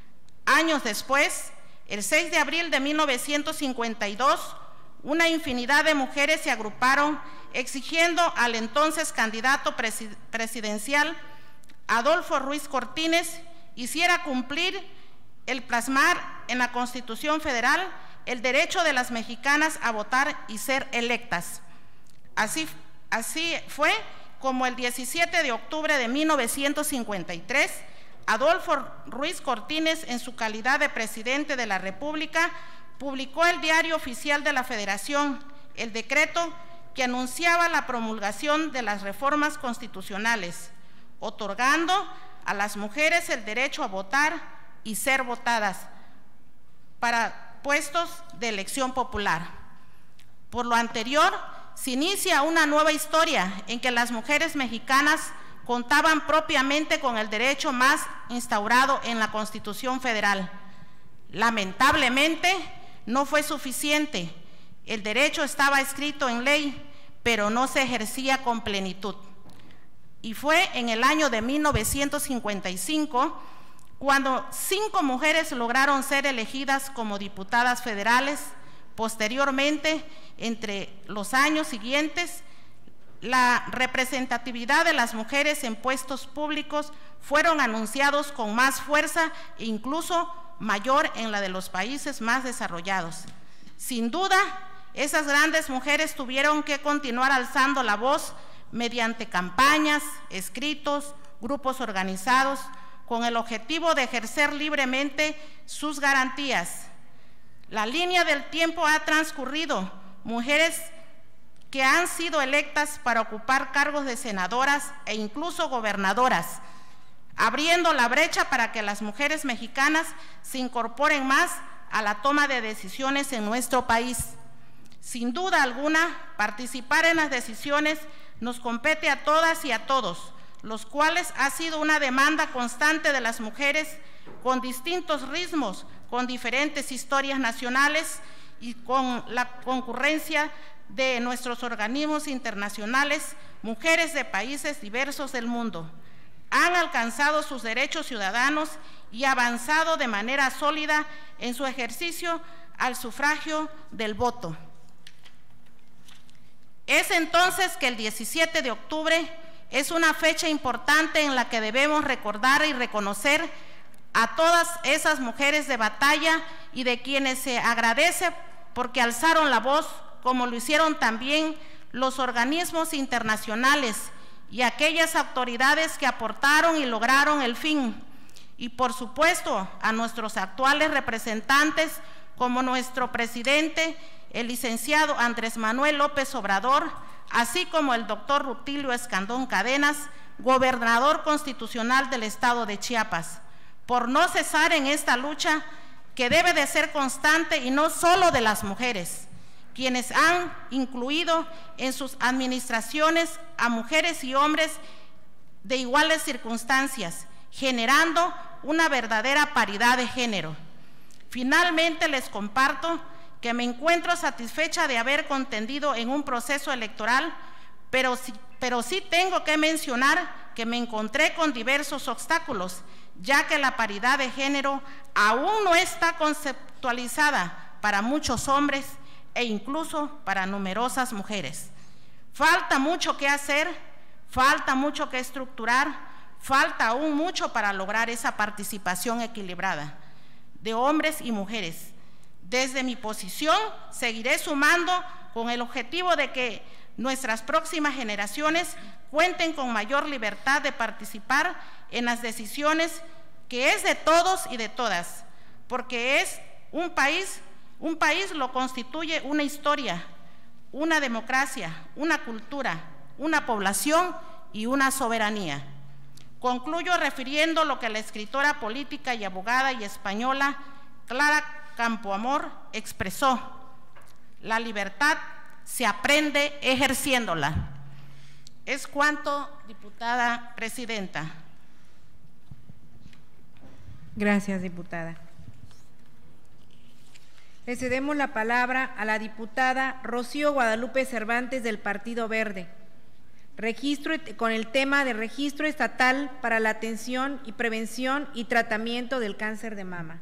Años después, el seis de abril de mil novecientos cincuenta y dos, una infinidad de mujeres se agruparon exigiendo al entonces candidato presidencial Adolfo Ruiz Cortines hiciera cumplir el plasmar en la Constitución Federal el derecho de las mexicanas a votar y ser electas. Así, así fue como el diecisiete de octubre de mil novecientos cincuenta y tres, Adolfo Ruiz Cortines, en su calidad de presidente de la República, publicó el Diario Oficial de la Federación el decreto que anunciaba la promulgación de las reformas constitucionales, otorgando a las mujeres el derecho a votar y ser votadas para puestos de elección popular. Por lo anterior, se inicia una nueva historia en que las mujeres mexicanas contaban propiamente con el derecho más instaurado en la Constitución Federal, Lamentablemente, no fue suficiente. El derecho estaba escrito en ley, pero no se ejercía con plenitud. Y fue en el año de mil novecientos cincuenta y cinco cuando cinco mujeres lograron ser elegidas como diputadas federales. Posteriormente, entre los años siguientes, la representatividad de las mujeres en puestos públicos fueron anunciados con más fuerza e incluso mayor en la de los países más desarrollados. Sin duda, esas grandes mujeres tuvieron que continuar alzando la voz mediante campañas, escritos, grupos organizados, con el objetivo de ejercer libremente sus garantías. La línea del tiempo ha transcurrido. Mujeres que han sido electas para ocupar cargos de senadoras e incluso gobernadoras, abriendo la brecha para que las mujeres mexicanas se incorporen más a la toma de decisiones en nuestro país. Sin duda alguna, participar en las decisiones nos compete a todas y a todos, los cuales ha sido una demanda constante de las mujeres con distintos ritmos, con diferentes historias nacionales y con la concurrencia de nuestros organismos internacionales. Mujeres de países diversos del mundo han alcanzado sus derechos ciudadanos y avanzado de manera sólida en su ejercicio al sufragio del voto. Es entonces que el diecisiete de octubre es una fecha importante en la que debemos recordar y reconocer a todas esas mujeres de batalla y de quienes se agradece porque alzaron la voz, como lo hicieron también los organismos internacionales y aquellas autoridades que aportaron y lograron el fin. Y por supuesto a nuestros actuales representantes, como nuestro presidente, el licenciado Andrés Manuel López Obrador, así como el doctor Rutilio Escandón Cadenas, gobernador constitucional del estado de Chiapas, por no cesar en esta lucha que debe de ser constante y no solo de las mujeres, quienes han incluido en sus administraciones a mujeres y hombres de iguales circunstancias, generando una verdadera paridad de género. Finalmente les comparto que me encuentro satisfecha de haber contendido en un proceso electoral, pero sí, pero sí tengo que mencionar que me encontré con diversos obstáculos, ya que la paridad de género aún no está conceptualizada para muchos hombres e incluso para numerosas mujeres. Falta mucho que hacer, falta mucho que estructurar, falta aún mucho para lograr esa participación equilibrada de hombres y mujeres. Desde mi posición seguiré sumando con el objetivo de que nuestras próximas generaciones cuenten con mayor libertad de participar en las decisiones que es de todos y de todas, porque es un país, un país lo constituye una historia, una democracia, una cultura, una población y una soberanía. Concluyo refiriendo lo que la escritora política y abogada y española Clara Campoamor expresó: la libertad se aprende ejerciéndola. Es cuanto, diputada presidenta. Gracias, diputada. Le cedemos la palabra a la diputada Rocío Guadalupe Cervantes del Partido Verde, registro con el tema de registro estatal para la atención y prevención y tratamiento del cáncer de mama.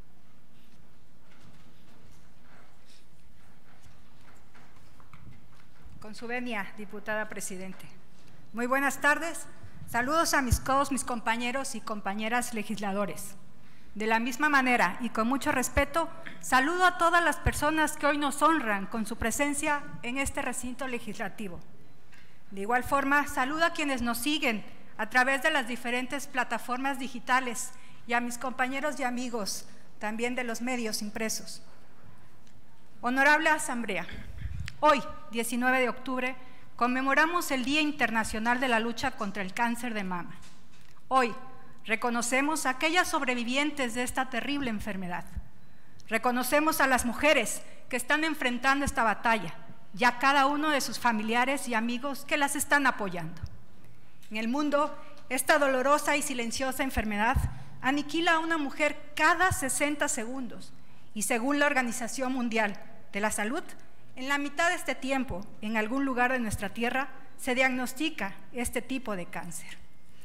Con su venia, diputada presidente. Muy buenas tardes. Saludos a mis todos mis compañeros y compañeras legisladores. De la misma manera y con mucho respeto, saludo a todas las personas que hoy nos honran con su presencia en este recinto legislativo. De igual forma, saludo a quienes nos siguen a través de las diferentes plataformas digitales y a mis compañeros y amigos también de los medios impresos. Honorable Asamblea, hoy, diecinueve de octubre, conmemoramos el Día Internacional de la Lucha contra el Cáncer de Mama. Hoy reconocemos a aquellas sobrevivientes de esta terrible enfermedad. Reconocemos a las mujeres que están enfrentando esta batalla y a cada uno de sus familiares y amigos que las están apoyando. En el mundo, esta dolorosa y silenciosa enfermedad aniquila a una mujer cada sesenta segundos y según la Organización Mundial de la Salud, en la mitad de este tiempo, en algún lugar de nuestra tierra, se diagnostica este tipo de cáncer.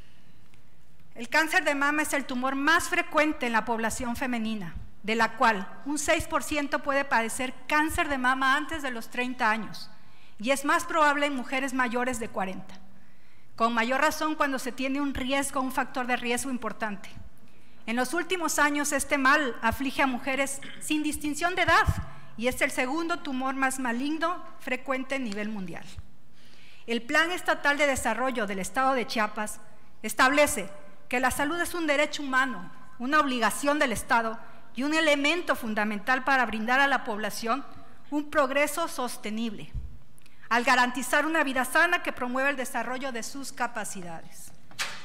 El cáncer de mama es el tumor más frecuente en la población femenina, de la cual un seis por ciento puede padecer cáncer de mama antes de los treinta años y es más probable en mujeres mayores de cuarenta, con mayor razón cuando se tiene un riesgo, un factor de riesgo importante. En los últimos años este mal aflige a mujeres sin distinción de edad y es el segundo tumor más maligno frecuente a nivel mundial. El Plan Estatal de Desarrollo del Estado de Chiapas establece que la salud es un derecho humano, una obligación del Estado y un elemento fundamental para brindar a la población un progreso sostenible, al garantizar una vida sana que promueva el desarrollo de sus capacidades.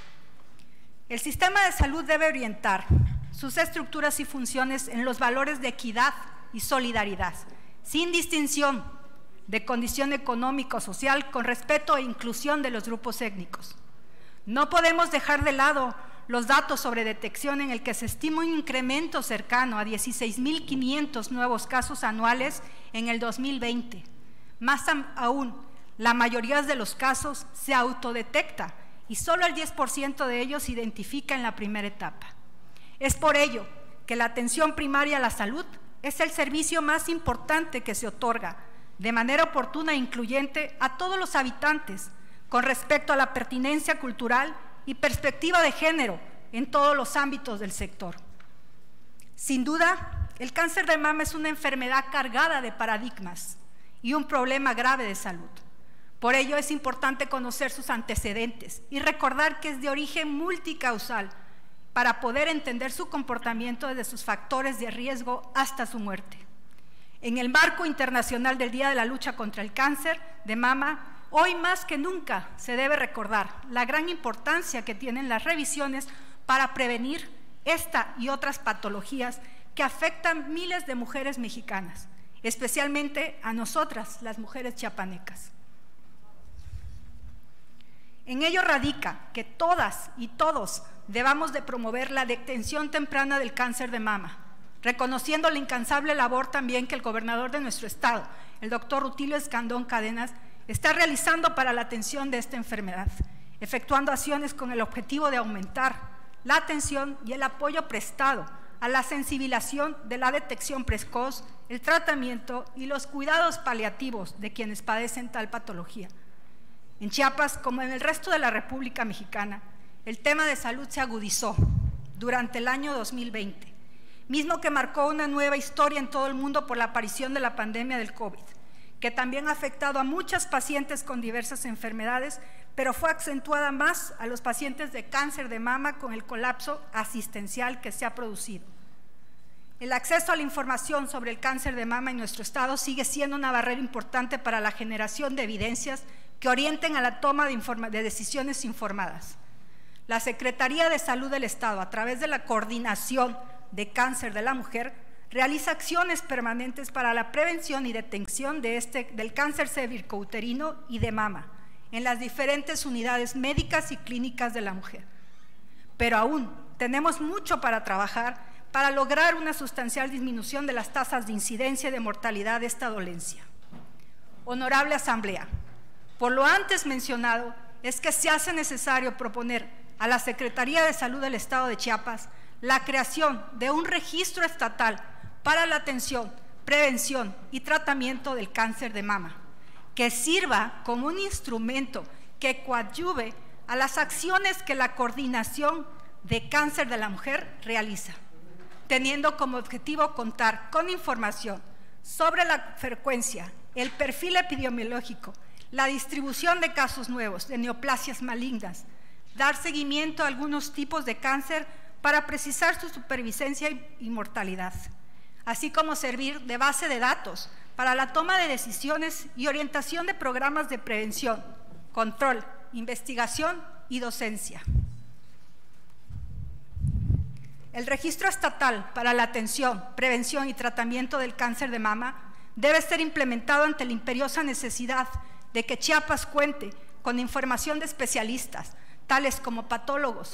El sistema de salud debe orientar sus estructuras y funciones en los valores de equidad y solidaridad, sin distinción de condición económica o social, con respeto e inclusión de los grupos étnicos. No podemos dejar de lado los datos sobre detección en el que se estima un incremento cercano a dieciséis mil quinientos nuevos casos anuales en el dos mil veinte. Más aún, la mayoría de los casos se autodetecta y solo el diez por ciento de ellos se identifica en la primera etapa. Es por ello que la atención primaria a la salud es el servicio más importante que se otorga de manera oportuna e incluyente a todos los habitantes con respecto a la pertinencia cultural y perspectiva de género en todos los ámbitos del sector. Sin duda, el cáncer de mama es una enfermedad cargada de paradigmas y un problema grave de salud. Por ello es importante conocer sus antecedentes y recordar que es de origen multicausal para poder entender su comportamiento desde sus factores de riesgo hasta su muerte. En el marco internacional del Día de la Lucha contra el Cáncer de Mama, hoy más que nunca se debe recordar la gran importancia que tienen las revisiones para prevenir esta y otras patologías que afectan miles de mujeres mexicanas, especialmente a nosotras, las mujeres chiapanecas. En ello radica que todas y todos debamos de promover la detención temprana del cáncer de mama, reconociendo la incansable labor también que el gobernador de nuestro estado, el doctor Rutilio Escandón Cadenas, está realizando para la atención de esta enfermedad, efectuando acciones con el objetivo de aumentar la atención y el apoyo prestado a la sensibilización de la detección precoz, el tratamiento y los cuidados paliativos de quienes padecen tal patología. En Chiapas, como en el resto de la República Mexicana, el tema de salud se agudizó durante el año dos mil veinte, mismo que marcó una nueva historia en todo el mundo por la aparición de la pandemia del COVID, que también ha afectado a muchas pacientes con diversas enfermedades, pero fue acentuada más a los pacientes de cáncer de mama con el colapso asistencial que se ha producido. El acceso a la información sobre el cáncer de mama en nuestro estado sigue siendo una barrera importante para la generación de evidencias que orienten a la toma de, de decisiones informadas. La Secretaría de Salud del Estado, a través de la Coordinación de Cáncer de la Mujer, realiza acciones permanentes para la prevención y detección de este, del cáncer cervicouterino y de mama en las diferentes unidades médicas y clínicas de la mujer. Pero aún tenemos mucho para trabajar para lograr una sustancial disminución de las tasas de incidencia y de mortalidad de esta dolencia. Honorable Asamblea, por lo antes mencionado, es que se hace necesario proponer a la Secretaría de Salud del Estado de Chiapas la creación de un registro estatal para la atención, prevención y tratamiento del cáncer de mama, que sirva como un instrumento que coadyuve a las acciones que la Coordinación de Cáncer de la Mujer realiza, teniendo como objetivo contar con información sobre la frecuencia, el perfil epidemiológico, la distribución de casos nuevos de neoplasias malignas, dar seguimiento a algunos tipos de cáncer para precisar su supervivencia y mortalidad, así como servir de base de datos para la toma de decisiones y orientación de programas de prevención, control, investigación y docencia. El registro estatal para la atención, prevención y tratamiento del cáncer de mama debe ser implementado ante la imperiosa necesidad de que Chiapas cuente con información de especialistas, tales como patólogos,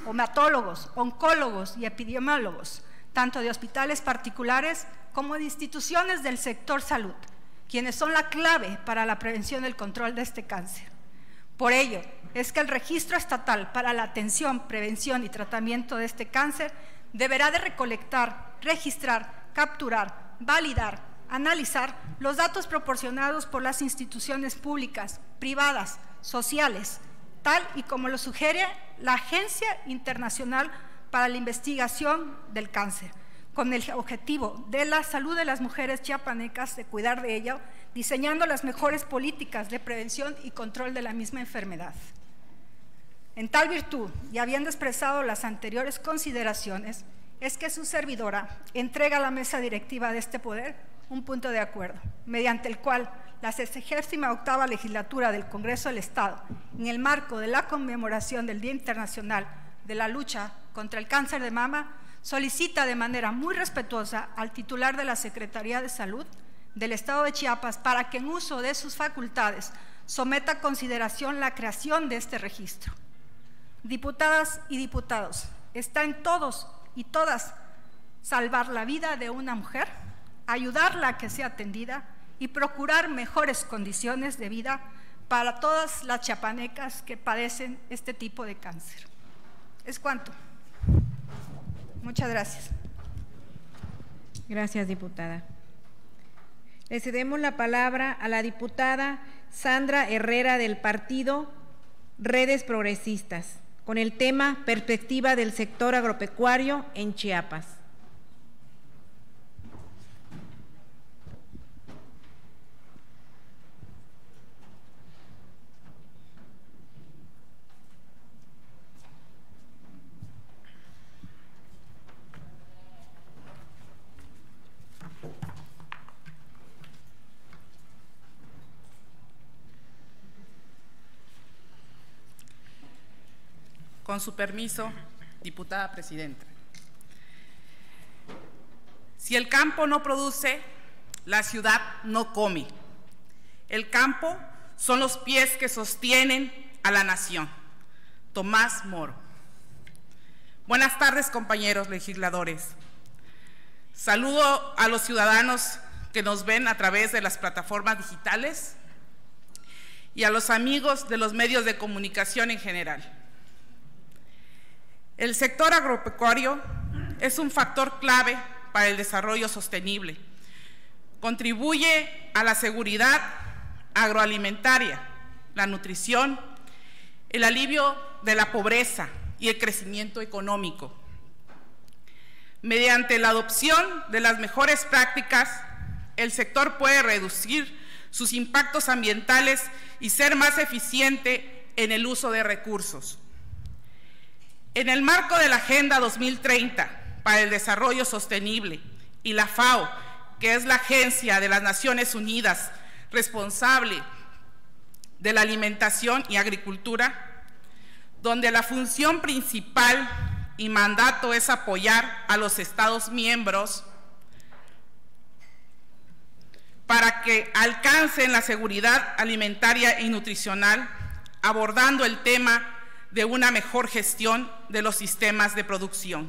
hematólogos, oncólogos y epidemiólogos, tanto de hospitales particulares como de instituciones del sector salud, quienes son la clave para la prevención y el control de este cáncer. Por ello, es que el Registro Estatal para la Atención, Prevención y Tratamiento de este cáncer deberá de recolectar, registrar, capturar, validar, analizar los datos proporcionados por las instituciones públicas, privadas, sociales, tal y como lo sugiere la Agencia Internacional para la Investigación del Cáncer, con el objetivo de la salud de las mujeres chiapanecas, de cuidar de ello, diseñando las mejores políticas de prevención y control de la misma enfermedad. En tal virtud, y habiendo expresado las anteriores consideraciones, es que su servidora entrega a la mesa directiva de este poder un punto de acuerdo, mediante el cual la sexagésima octava legislatura del Congreso del Estado, en el marco de la conmemoración del Día Internacional de la Lucha contra el Cáncer de Mama, solicita de manera muy respetuosa al titular de la Secretaría de Salud del Estado de Chiapas para que en uso de sus facultades someta a consideración la creación de este registro. Diputadas y diputados, está en todos y todas salvar la vida de una mujer, ayudarla a que sea atendida y procurar mejores condiciones de vida para todas las chiapanecas que padecen este tipo de cáncer. Es cuanto. Muchas gracias. Gracias, diputada. Le cedemos la palabra a la diputada Sandra Herrera del partido Redes Progresistas, con el tema Perspectiva del sector agropecuario en Chiapas. Con su permiso, diputada presidenta. Si el campo no produce, la ciudad no come. El campo son los pies que sostienen a la nación. Tomás Moro. Buenas tardes, compañeros legisladores. Saludo a los ciudadanos que nos ven a través de las plataformas digitales y a los amigos de los medios de comunicación en general. El sector agropecuario es un factor clave para el desarrollo sostenible. Contribuye a la seguridad agroalimentaria, la nutrición, el alivio de la pobreza y el crecimiento económico. Mediante la adopción de las mejores prácticas, el sector puede reducir sus impactos ambientales y ser más eficiente en el uso de recursos. En el marco de la Agenda dos mil treinta para el Desarrollo Sostenible y la FAO, que es la Agencia de las Naciones Unidas responsable de la alimentación y agricultura, donde la función principal y mandato es apoyar a los Estados miembros para que alcancen la seguridad alimentaria y nutricional, abordando el tema de una mejor gestión de los sistemas de producción.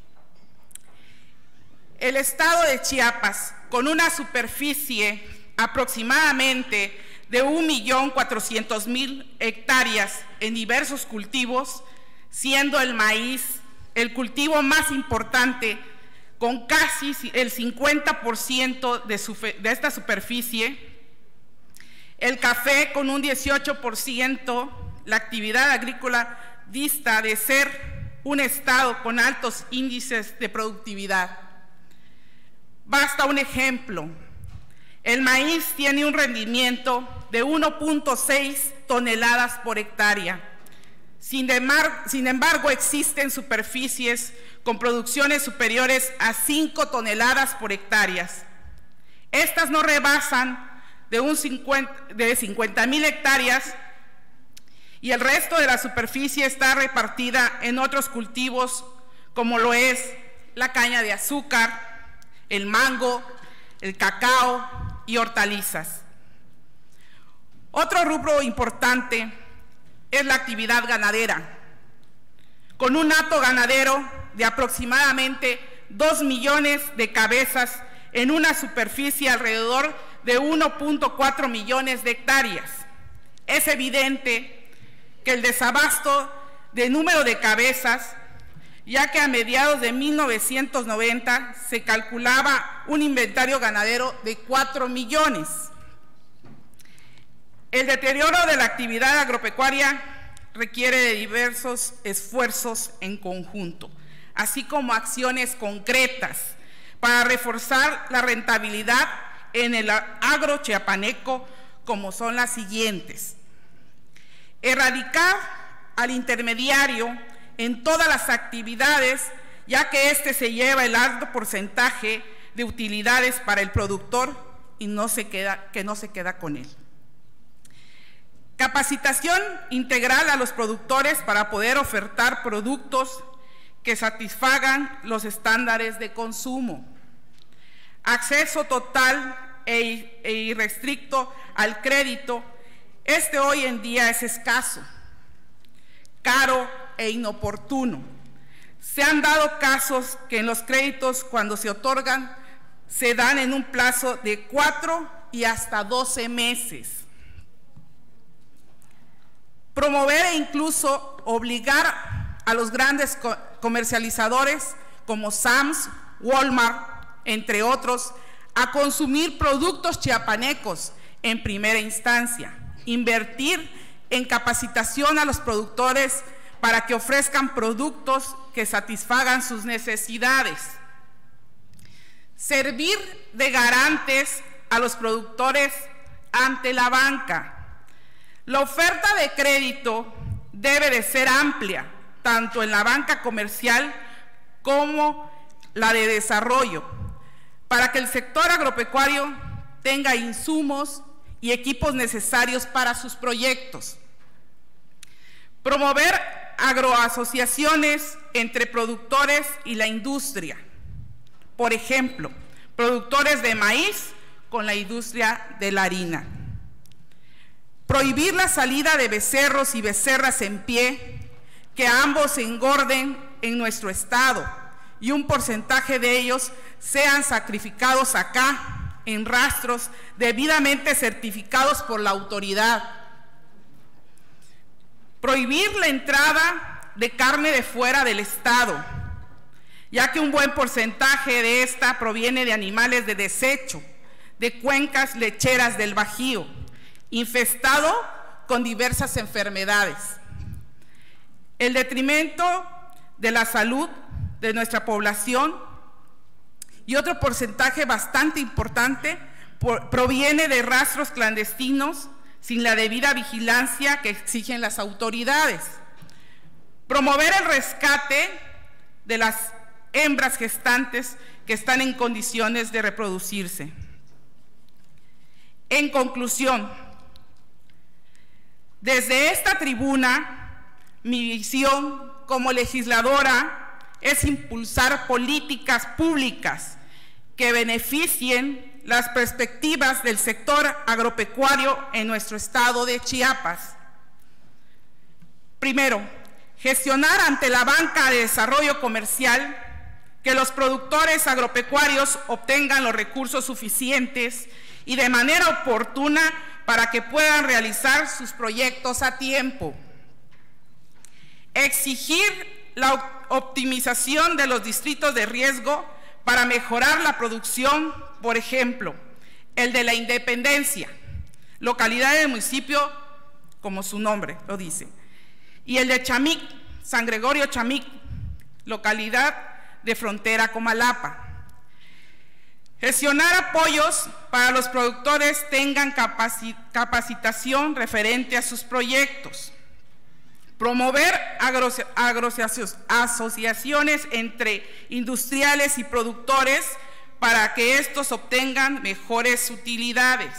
El estado de Chiapas, con una superficie aproximadamente de un millón cuatrocientos mil hectáreas en diversos cultivos, siendo el maíz el cultivo más importante, con casi el cincuenta por ciento de, su, de esta superficie, el café con un dieciocho por ciento, la actividad agrícola dista de ser un estado con altos índices de productividad. Basta un ejemplo. El maíz tiene un rendimiento de uno punto seis toneladas por hectárea. Sin embargo, sin embargo, existen superficies con producciones superiores a cinco toneladas por hectáreas. Estas no rebasan de, un cincuenta, de cincuenta mil hectáreas, y el resto de la superficie está repartida en otros cultivos como lo es la caña de azúcar, el mango, el cacao y hortalizas. Otro rubro importante es la actividad ganadera, con un hato ganadero de aproximadamente dos millones de cabezas en una superficie alrededor de uno punto cuatro millones de hectáreas. Es evidente que el desabasto de número de cabezas, ya que a mediados de mil novecientos noventa se calculaba un inventario ganadero de cuatro millones. El deterioro de la actividad agropecuaria requiere de diversos esfuerzos en conjunto, así como acciones concretas para reforzar la rentabilidad en el agro chiapaneco, como son las siguientes: erradicar al intermediario en todas las actividades, ya que éste se lleva el alto porcentaje de utilidades para el productor y no se queda, que no se queda con él. Capacitación integral a los productores para poder ofertar productos que satisfagan los estándares de consumo. Acceso total e, e irrestricto al crédito. Este hoy en día es escaso, caro e inoportuno. Se han dado casos que en los créditos, cuando se otorgan, se dan en un plazo de cuatro y hasta doce meses. Promover e incluso obligar a los grandes co comercializadores como Sam's, Walmart, entre otros, a consumir productos chiapanecos en primera instancia. Invertir en capacitación a los productores para que ofrezcan productos que satisfagan sus necesidades. Servir de garantes a los productores ante la banca. La oferta de crédito debe de ser amplia, tanto en la banca comercial como la de desarrollo, para que el sector agropecuario tenga insumos y equipos necesarios para sus proyectos. Promover agroasociaciones entre productores y la industria. Por ejemplo, productores de maíz con la industria de la harina. Prohibir la salida de becerros y becerras en pie, que ambos engorden en nuestro estado y un porcentaje de ellos sean sacrificados acá en rastros debidamente certificados por la autoridad. Prohibir la entrada de carne de fuera del estado, ya que un buen porcentaje de esta proviene de animales de desecho, de cuencas lecheras del Bajío, infestado con diversas enfermedades. El detrimento de la salud de nuestra población y otro porcentaje bastante importante por, proviene de rastros clandestinos sin la debida vigilancia que exigen las autoridades. Promover el rescate de las hembras gestantes que están en condiciones de reproducirse. En conclusión, desde esta tribuna, mi visión como legisladora es impulsar políticas públicas que beneficien las perspectivas del sector agropecuario en nuestro estado de Chiapas. Primero, gestionar ante la banca de desarrollo comercial que los productores agropecuarios obtengan los recursos suficientes y de manera oportuna para que puedan realizar sus proyectos a tiempo. Exigir la optimización de los distritos de riesgo para mejorar la producción, por ejemplo, el de la Independencia, localidad del municipio, como su nombre lo dice, y el de Chamic, San Gregorio Chamic, localidad de frontera Comalapa. Gestionar apoyos para los productores tengan capacitación referente a sus proyectos. Promover asociaciones entre industriales y productores para que estos obtengan mejores utilidades.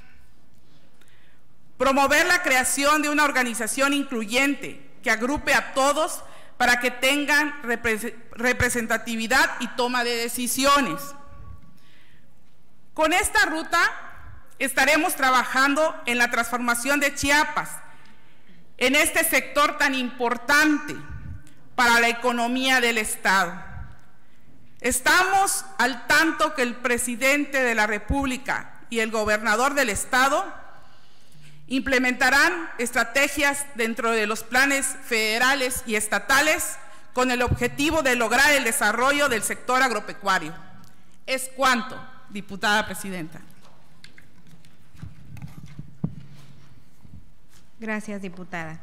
Promover la creación de una organización incluyente que agrupe a todos para que tengan representatividad y toma de decisiones. Con esta ruta estaremos trabajando en la transformación de Chiapas, en este sector tan importante para la economía del Estado. Estamos al tanto que el presidente de la República y el gobernador del Estado implementarán estrategias dentro de los planes federales y estatales con el objetivo de lograr el desarrollo del sector agropecuario. Es cuanto, diputada presidenta. Gracias, diputada.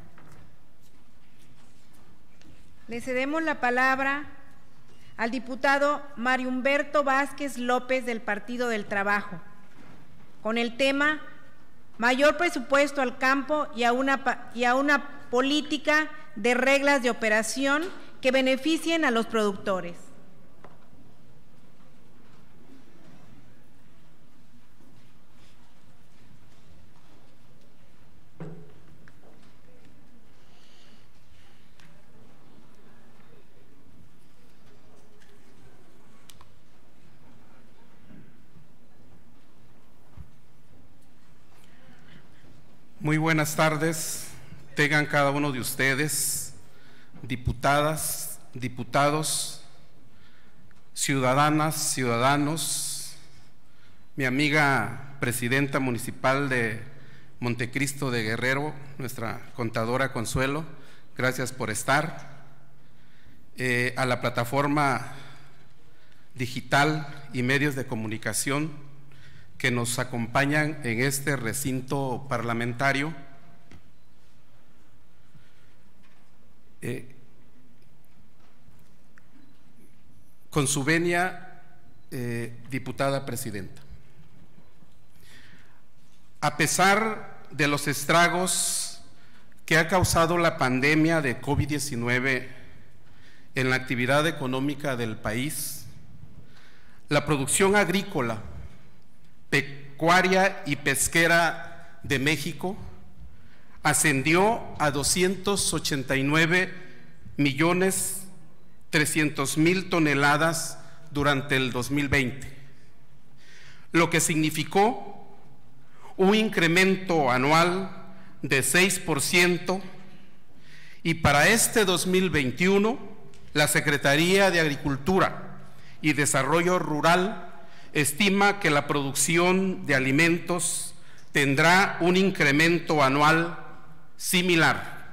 Le cedemos la palabra al diputado Mario Humberto Vázquez López del Partido del Trabajo, con el tema mayor presupuesto al campo y a una, y a una política de reglas de operación que beneficien a los productores. Muy buenas tardes, tengan cada uno de ustedes, diputadas, diputados, ciudadanas, ciudadanos, mi amiga presidenta municipal de Montecristo de Guerrero, nuestra contadora Consuelo, gracias por estar, eh, a la plataforma digital y medios de comunicación que nos acompañan en este recinto parlamentario. Eh, con su venia, eh, diputada presidenta. A pesar de los estragos que ha causado la pandemia de COVID diecinueve en la actividad económica del país, la producción agrícola, pecuaria y pesquera de México ascendió a doscientos ochenta y nueve millones trescientos mil toneladas durante el dos mil veinte, lo que significó un incremento anual de seis por ciento, y para este dos mil veintiuno la Secretaría de Agricultura y Desarrollo Rural estima que la producción de alimentos tendrá un incremento anual similar.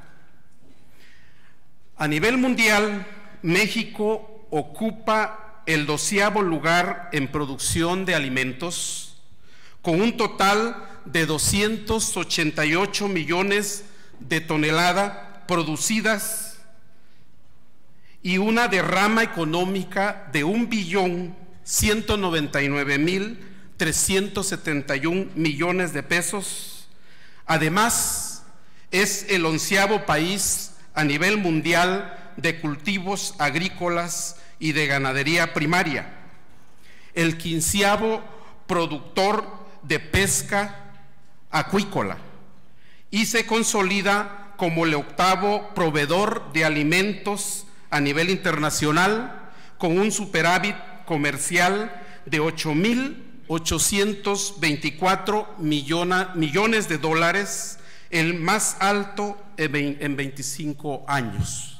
A nivel mundial, México ocupa el doceavo lugar en producción de alimentos, con un total de doscientos ochenta y ocho millones de toneladas producidas y una derrama económica de un billón ciento noventa y nueve mil trescientos setenta y un millones de pesos. Además, es el onceavo país a nivel mundial de cultivos agrícolas y de ganadería primaria, el quinceavo productor de pesca acuícola y se consolida como el octavo proveedor de alimentos a nivel internacional, con un superávit comercial de ocho mil ochocientos veinticuatro millones de dólares, el más alto en veinticinco años.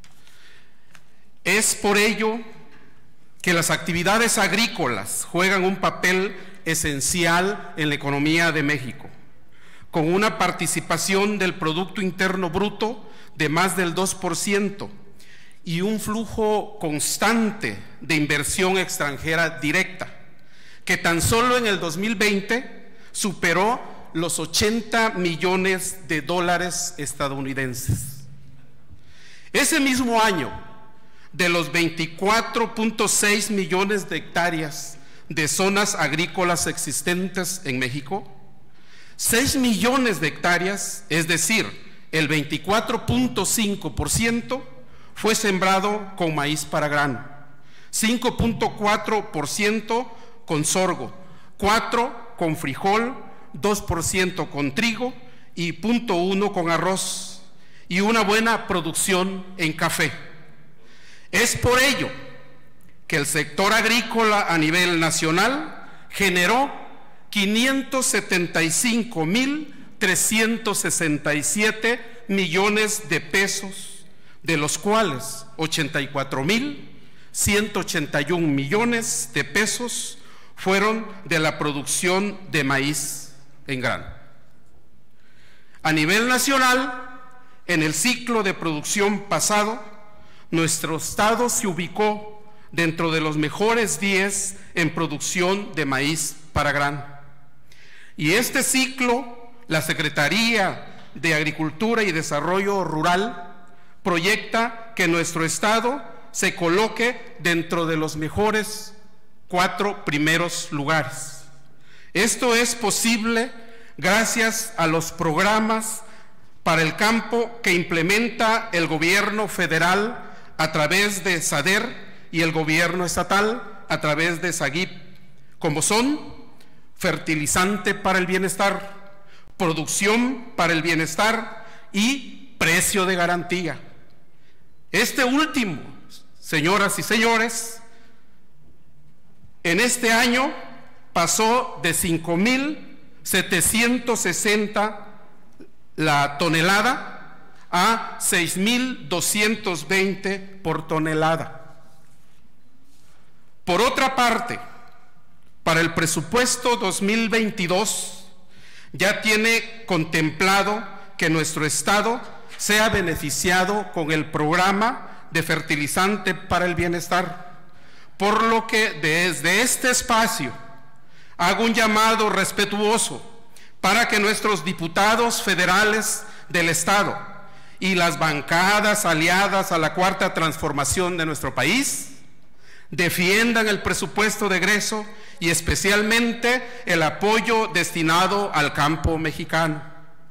Es por ello que las actividades agrícolas juegan un papel esencial en la economía de México, con una participación del Producto Interno Bruto de más del dos por ciento y un flujo constante de inversión extranjera directa, que tan solo en el dos mil veinte superó los ochenta millones de dólares estadounidenses. Ese mismo año, de los veinticuatro punto seis millones de hectáreas de zonas agrícolas existentes en México, seis millones de hectáreas, es decir, el veinticuatro punto cinco por ciento, fue sembrado con maíz para grano, cinco punto cuatro por ciento con sorgo, cuatro por ciento con frijol, dos por ciento con trigo y cero punto uno por ciento con arroz, y una buena producción en café. Es por ello que el sector agrícola a nivel nacional generó quinientos setenta y cinco mil trescientos sesenta y siete millones de pesos, de los cuales ochenta y cuatro mil ciento ochenta y un millones de pesos fueron de la producción de maíz en grano. A nivel nacional, en el ciclo de producción pasado, nuestro estado se ubicó dentro de los mejores diez en producción de maíz para grano. Y este ciclo, la Secretaría de Agricultura y Desarrollo Rural proyecta que nuestro estado se coloque dentro de los mejores cuatro primeros lugares. Esto es posible gracias a los programas para el campo que implementa el gobierno federal a través de SADER y el gobierno estatal a través de SAGIP, como son fertilizante para el bienestar, producción para el bienestar y precio de garantía. Este último, señoras y señores, en este año pasó de cinco mil setecientos sesenta la tonelada a seis mil doscientos veinte por tonelada. Por otra parte, para el presupuesto dos mil veintidós ya tiene contemplado que nuestro estado sea beneficiado con el programa de fertilizante para el bienestar, por lo que desde este espacio hago un llamado respetuoso para que nuestros diputados federales del estado y las bancadas aliadas a la cuarta transformación de nuestro país defiendan el presupuesto de egreso y especialmente el apoyo destinado al campo mexicano.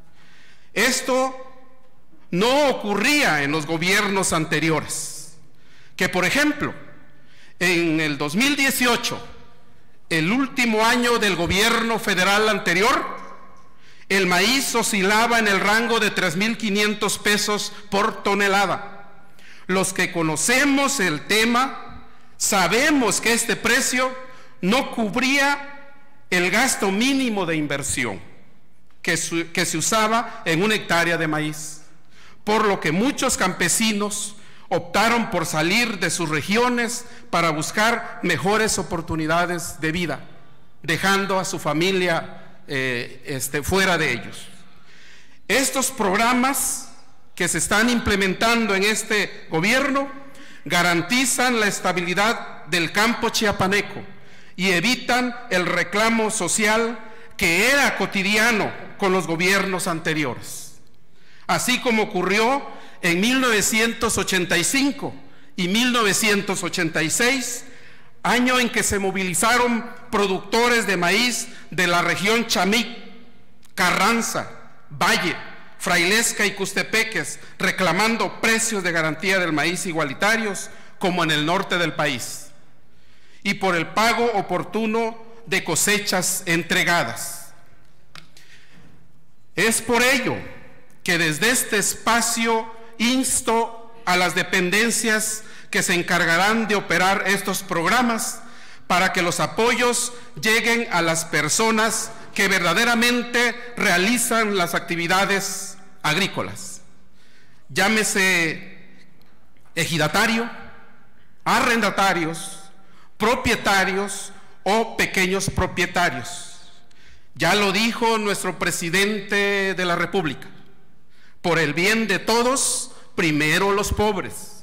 Esto no ocurría en los gobiernos anteriores, que por ejemplo, en el dos mil dieciocho, el último año del gobierno federal anterior, el maíz oscilaba en el rango de tres mil quinientos pesos por tonelada. Los que conocemos el tema sabemos que este precio no cubría el gasto mínimo de inversión que, su, que se usaba en una hectárea de maíz, por lo que muchos campesinos optaron por salir de sus regiones para buscar mejores oportunidades de vida, dejando a su familia eh, este, fuera de ellos. Estos programas que se están implementando en este gobierno garantizan la estabilidad del campo chiapaneco y evitan el reclamo social que era cotidiano con los gobiernos anteriores, así como ocurrió en mil novecientos ochenta y cinco y mil novecientos ochenta y seis, año en que se movilizaron productores de maíz de la región Chamic, Carranza, Valle, Frailesca y Custepeques, reclamando precios de garantía del maíz igualitarios como en el norte del país, y por el pago oportuno de cosechas entregadas. Es por ello que desde este espacio insto a las dependencias que se encargarán de operar estos programas para que los apoyos lleguen a las personas que verdaderamente realizan las actividades agrícolas. Llámese ejidatario, arrendatarios, propietarios o pequeños propietarios. Ya lo dijo nuestro presidente de la República: por el bien de todos, primero los pobres.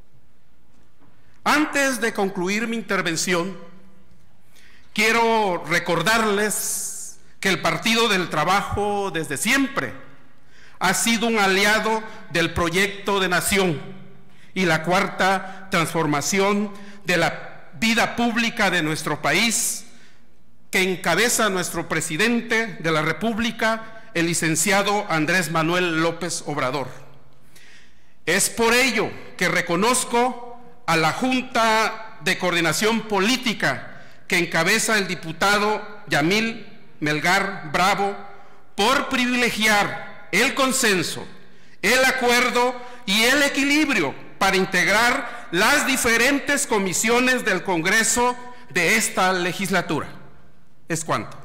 Antes de concluir mi intervención, quiero recordarles que el Partido del Trabajo desde siempre ha sido un aliado del proyecto de nación y la cuarta transformación de la vida pública de nuestro país, que encabeza nuestro presidente de la República, el licenciado Andrés Manuel López Obrador. Es por ello que reconozco a la Junta de Coordinación Política que encabeza el diputado Yamil Melgar Bravo por privilegiar el consenso, el acuerdo y el equilibrio para integrar las diferentes comisiones del Congreso de esta legislatura. Es cuanto.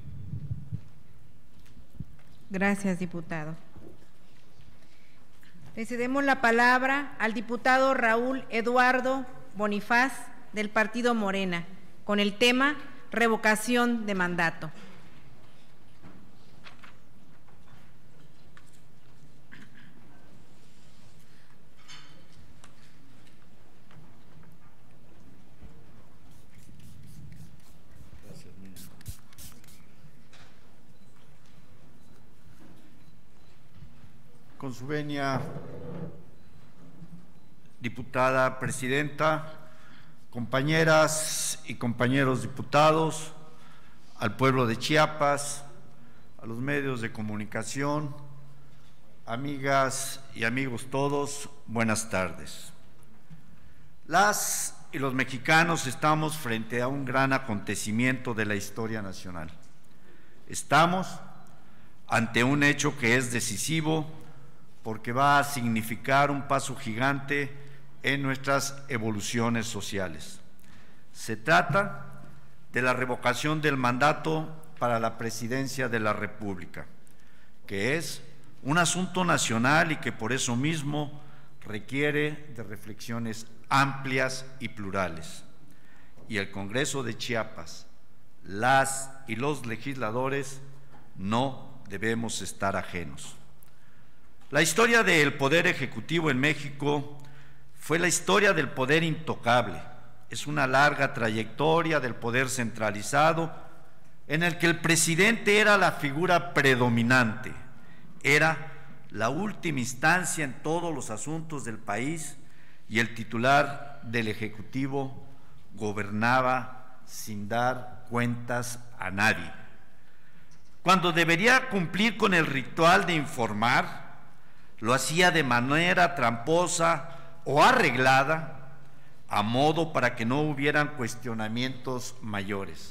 Gracias, diputado. Le cedemos la palabra al diputado Raúl Eduardo Bonifaz del Partido Morena con el tema revocación de mandato. Con su venia, diputada presidenta, compañeras y compañeros diputados, al pueblo de Chiapas, a los medios de comunicación, amigas y amigos todos, buenas tardes. Las y los mexicanos estamos frente a un gran acontecimiento de la historia nacional. Estamos ante un hecho que es decisivo porque va a significar un paso gigante en nuestras evoluciones sociales. Se trata de la revocación del mandato para la presidencia de la República, que es un asunto nacional y que por eso mismo requiere de reflexiones amplias y plurales. Y el Congreso de Chiapas, las y los legisladores, no debemos estar ajenos. La historia del Poder Ejecutivo en México fue la historia del poder intocable. Es una larga trayectoria del poder centralizado en el que el presidente era la figura predominante, era la última instancia en todos los asuntos del país y el titular del Ejecutivo gobernaba sin dar cuentas a nadie. Cuando debería cumplir con el ritual de informar, lo hacía de manera tramposa o arreglada, a modo para que no hubieran cuestionamientos mayores.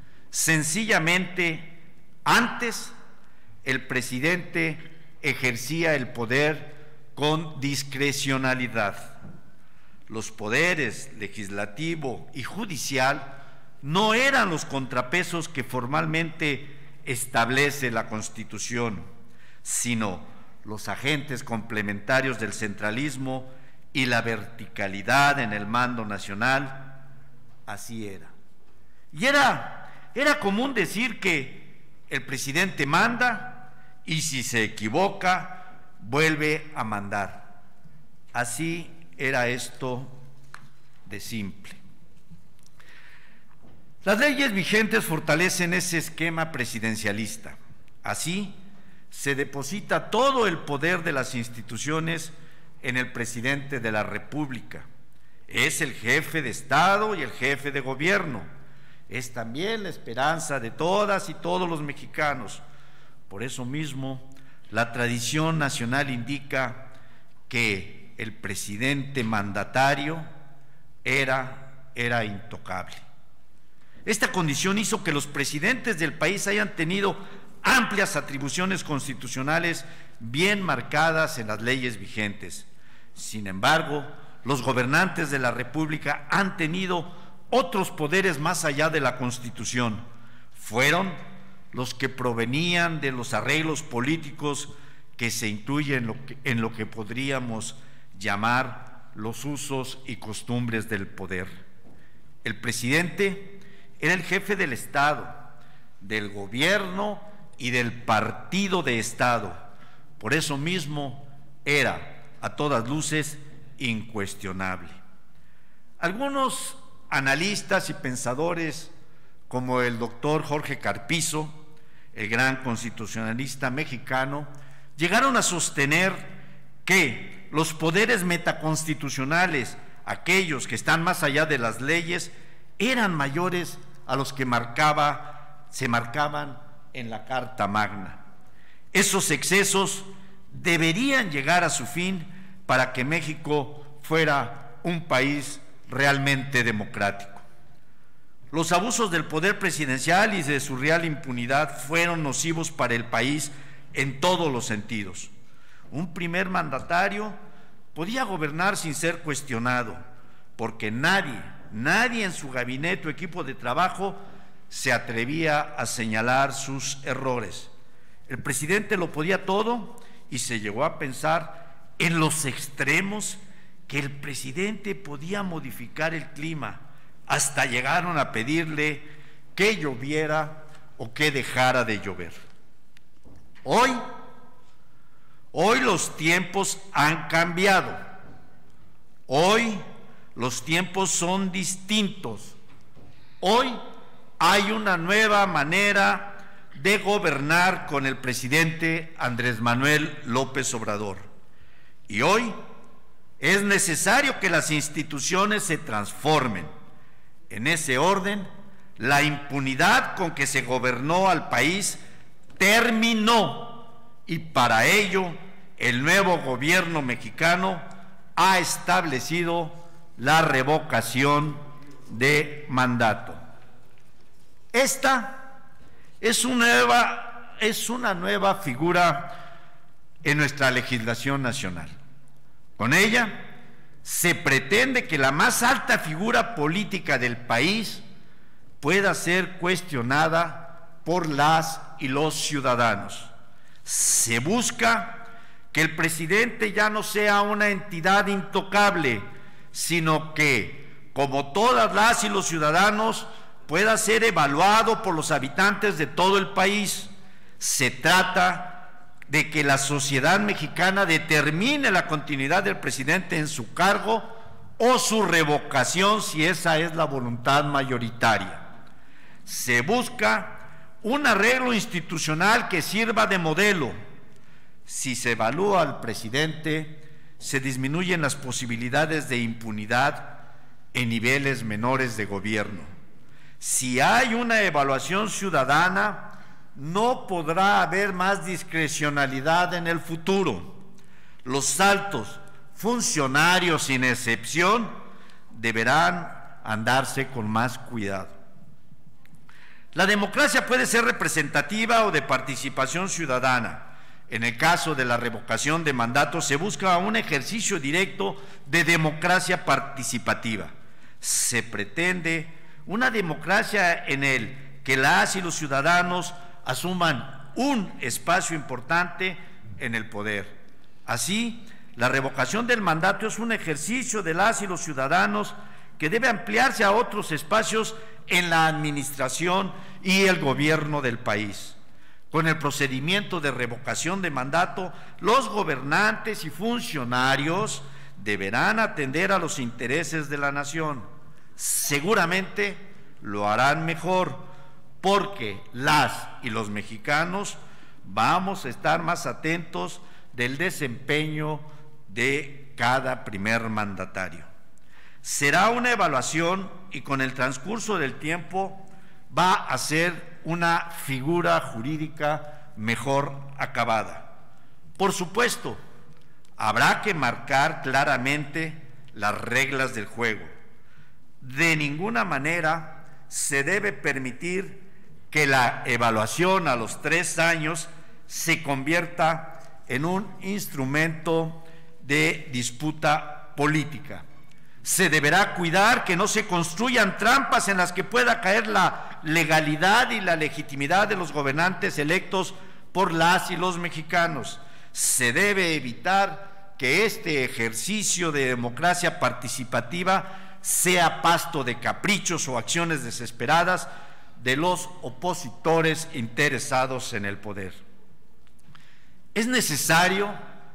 Sencillamente, antes el presidente ejercía el poder con discrecionalidad. Los poderes legislativo y judicial no eran los contrapesos que formalmente establece la Constitución, sino los agentes complementarios del centralismo y la verticalidad en el mando nacional. Así era. Y era, era común decir que el presidente manda y si se equivoca, vuelve a mandar. Así era esto de simple. Las leyes vigentes fortalecen ese esquema presidencialista. Así, se deposita todo el poder de las instituciones en el presidente de la República. Es el jefe de Estado y el jefe de gobierno. Es también la esperanza de todas y todos los mexicanos. Por eso mismo, la tradición nacional indica que el presidente mandatario era, era intocable. Esta condición hizo que los presidentes del país hayan tenido amplias atribuciones constitucionales bien marcadas en las leyes vigentes. Sin embargo, los gobernantes de la República han tenido otros poderes más allá de la Constitución. Fueron los que provenían de los arreglos políticos que se incluyen en lo que, en lo que podríamos llamar los usos y costumbres del poder. El presidente era el jefe del Estado, del gobierno y del partido de Estado. Por eso mismo era, a todas luces, incuestionable. Algunos analistas y pensadores, como el doctor Jorge Carpizo, el gran constitucionalista mexicano, llegaron a sostener que los poderes metaconstitucionales, aquellos que están más allá de las leyes, eran mayores a los que marcaba, se marcaban en la Carta Magna. Esos excesos deberían llegar a su fin para que México fuera un país realmente democrático. Los abusos del poder presidencial y de su real impunidad fueron nocivos para el país en todos los sentidos. Un primer mandatario podía gobernar sin ser cuestionado, porque nadie, nadie en su gabinete o equipo de trabajo se atrevía a señalar sus errores. El presidente lo podía todo y se llegó a pensar en los extremos que el presidente podía modificar el clima, hasta llegaron a pedirle que lloviera o que dejara de llover. Hoy, hoy los tiempos han cambiado. Hoy los tiempos son distintos. Hoy hay una nueva manera de gobernar con el presidente Andrés Manuel López Obrador. Y hoy es necesario que las instituciones se transformen. En ese orden, la impunidad con que se gobernó al país terminó, y para ello el nuevo gobierno mexicano ha establecido la revocación de mandato. Esta es una nueva, es una nueva figura en nuestra legislación nacional. Con ella se pretende que la más alta figura política del país pueda ser cuestionada por las y los ciudadanos. Se busca que el presidente ya no sea una entidad intocable, sino que, como todas las y los ciudadanos, pueda ser evaluado por los habitantes de todo el país. Se trata de que la sociedad mexicana determine la continuidad del presidente en su cargo o su revocación, si esa es la voluntad mayoritaria. Se busca un arreglo institucional que sirva de modelo. Si se evalúa al presidente, se disminuyen las posibilidades de impunidad en niveles menores de gobierno. Si hay una evaluación ciudadana, no podrá haber más discrecionalidad en el futuro. Los altos funcionarios, sin excepción, deberán andarse con más cuidado. La democracia puede ser representativa o de participación ciudadana. En el caso de la revocación de mandato, se busca un ejercicio directo de democracia participativa. Se pretende una democracia en el que las y los ciudadanos asuman un espacio importante en el poder. Así, la revocación del mandato es un ejercicio de las y los ciudadanos que debe ampliarse a otros espacios en la administración y el gobierno del país. Con el procedimiento de revocación de mandato, los gobernantes y funcionarios deberán atender a los intereses de la nación. Seguramente lo harán mejor, porque las y los mexicanos vamos a estar más atentos del desempeño de cada primer mandatario. Será una evaluación y con el transcurso del tiempo va a ser una figura jurídica mejor acabada. Por supuesto, habrá que marcar claramente las reglas del juego. De ninguna manera se debe permitir que la evaluación a los tres años se convierta en un instrumento de disputa política. Se deberá cuidar que no se construyan trampas en las que pueda caer la legalidad y la legitimidad de los gobernantes electos por las y los mexicanos. Se debe evitar que este ejercicio de democracia participativa sea pasto de caprichos o acciones desesperadas de los opositores interesados en el poder. Es necesario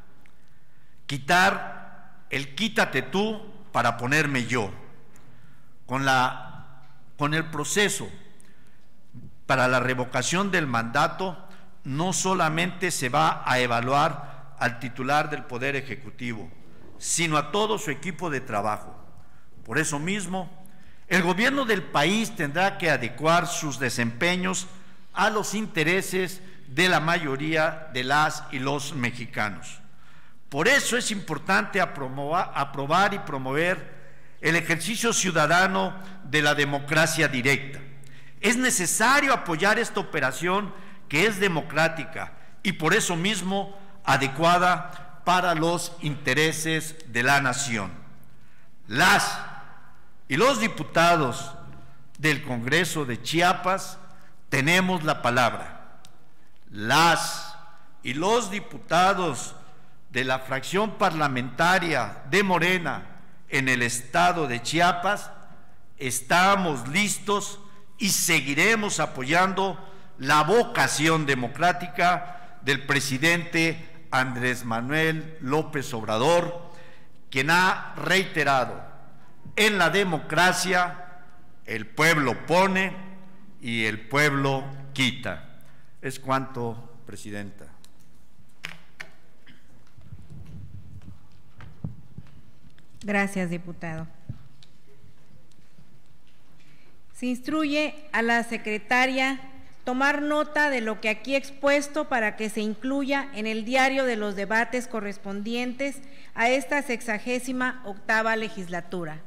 quitar el quítate tú para ponerme yo. Con, la, con el proceso para la revocación del mandato, no solamente se va a evaluar al titular del Poder Ejecutivo, sino a todo su equipo de trabajo. Por eso mismo, el gobierno del país tendrá que adecuar sus desempeños a los intereses de la mayoría de las y los mexicanos. Por eso es importante aprobar, aprobar y promover el ejercicio ciudadano de la democracia directa. Es necesario apoyar esta operación que es democrática y por eso mismo adecuada para los intereses de la nación. Las y los diputados del Congreso de Chiapas tenemos la palabra. Las y los diputados de la fracción parlamentaria de Morena en el estado de Chiapas, estamos listos y seguiremos apoyando la vocación democrática del presidente Andrés Manuel López Obrador, quien ha reiterado: en la democracia el pueblo pone y el pueblo quita. Es cuanto, Presidenta. Gracias, diputado. Se instruye a la secretaria tomar nota de lo que aquí expuesto para que se incluya en el diario de los debates correspondientes a esta sexagésima octava legislatura.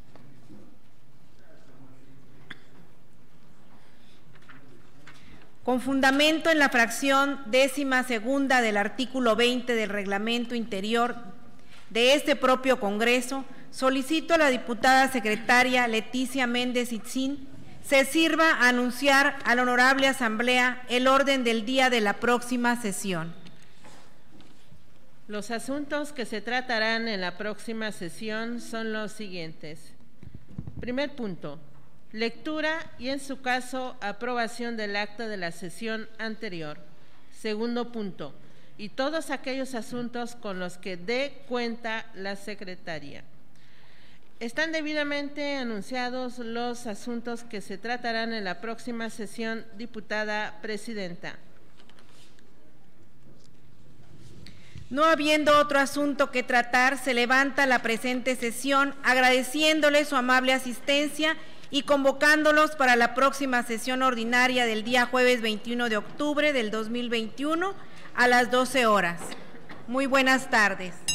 Con fundamento en la fracción décima segunda del artículo veinte del reglamento interior de este propio Congreso, solicito a la diputada secretaria Leticia Méndez Itzín se sirva a anunciar a la Honorable Asamblea el orden del día de la próxima sesión. Los asuntos que se tratarán en la próxima sesión son los siguientes. Primer punto, lectura y, en su caso, aprobación del acta de la sesión anterior. Segundo punto, y todos aquellos asuntos con los que dé cuenta la secretaria. Están debidamente anunciados los asuntos que se tratarán en la próxima sesión, diputada presidenta. No habiendo otro asunto que tratar, se levanta la presente sesión, agradeciéndole su amable asistencia y convocándolos para la próxima sesión ordinaria del día jueves veintiuno de octubre del dos mil veintiuno a las doce horas. Muy buenas tardes.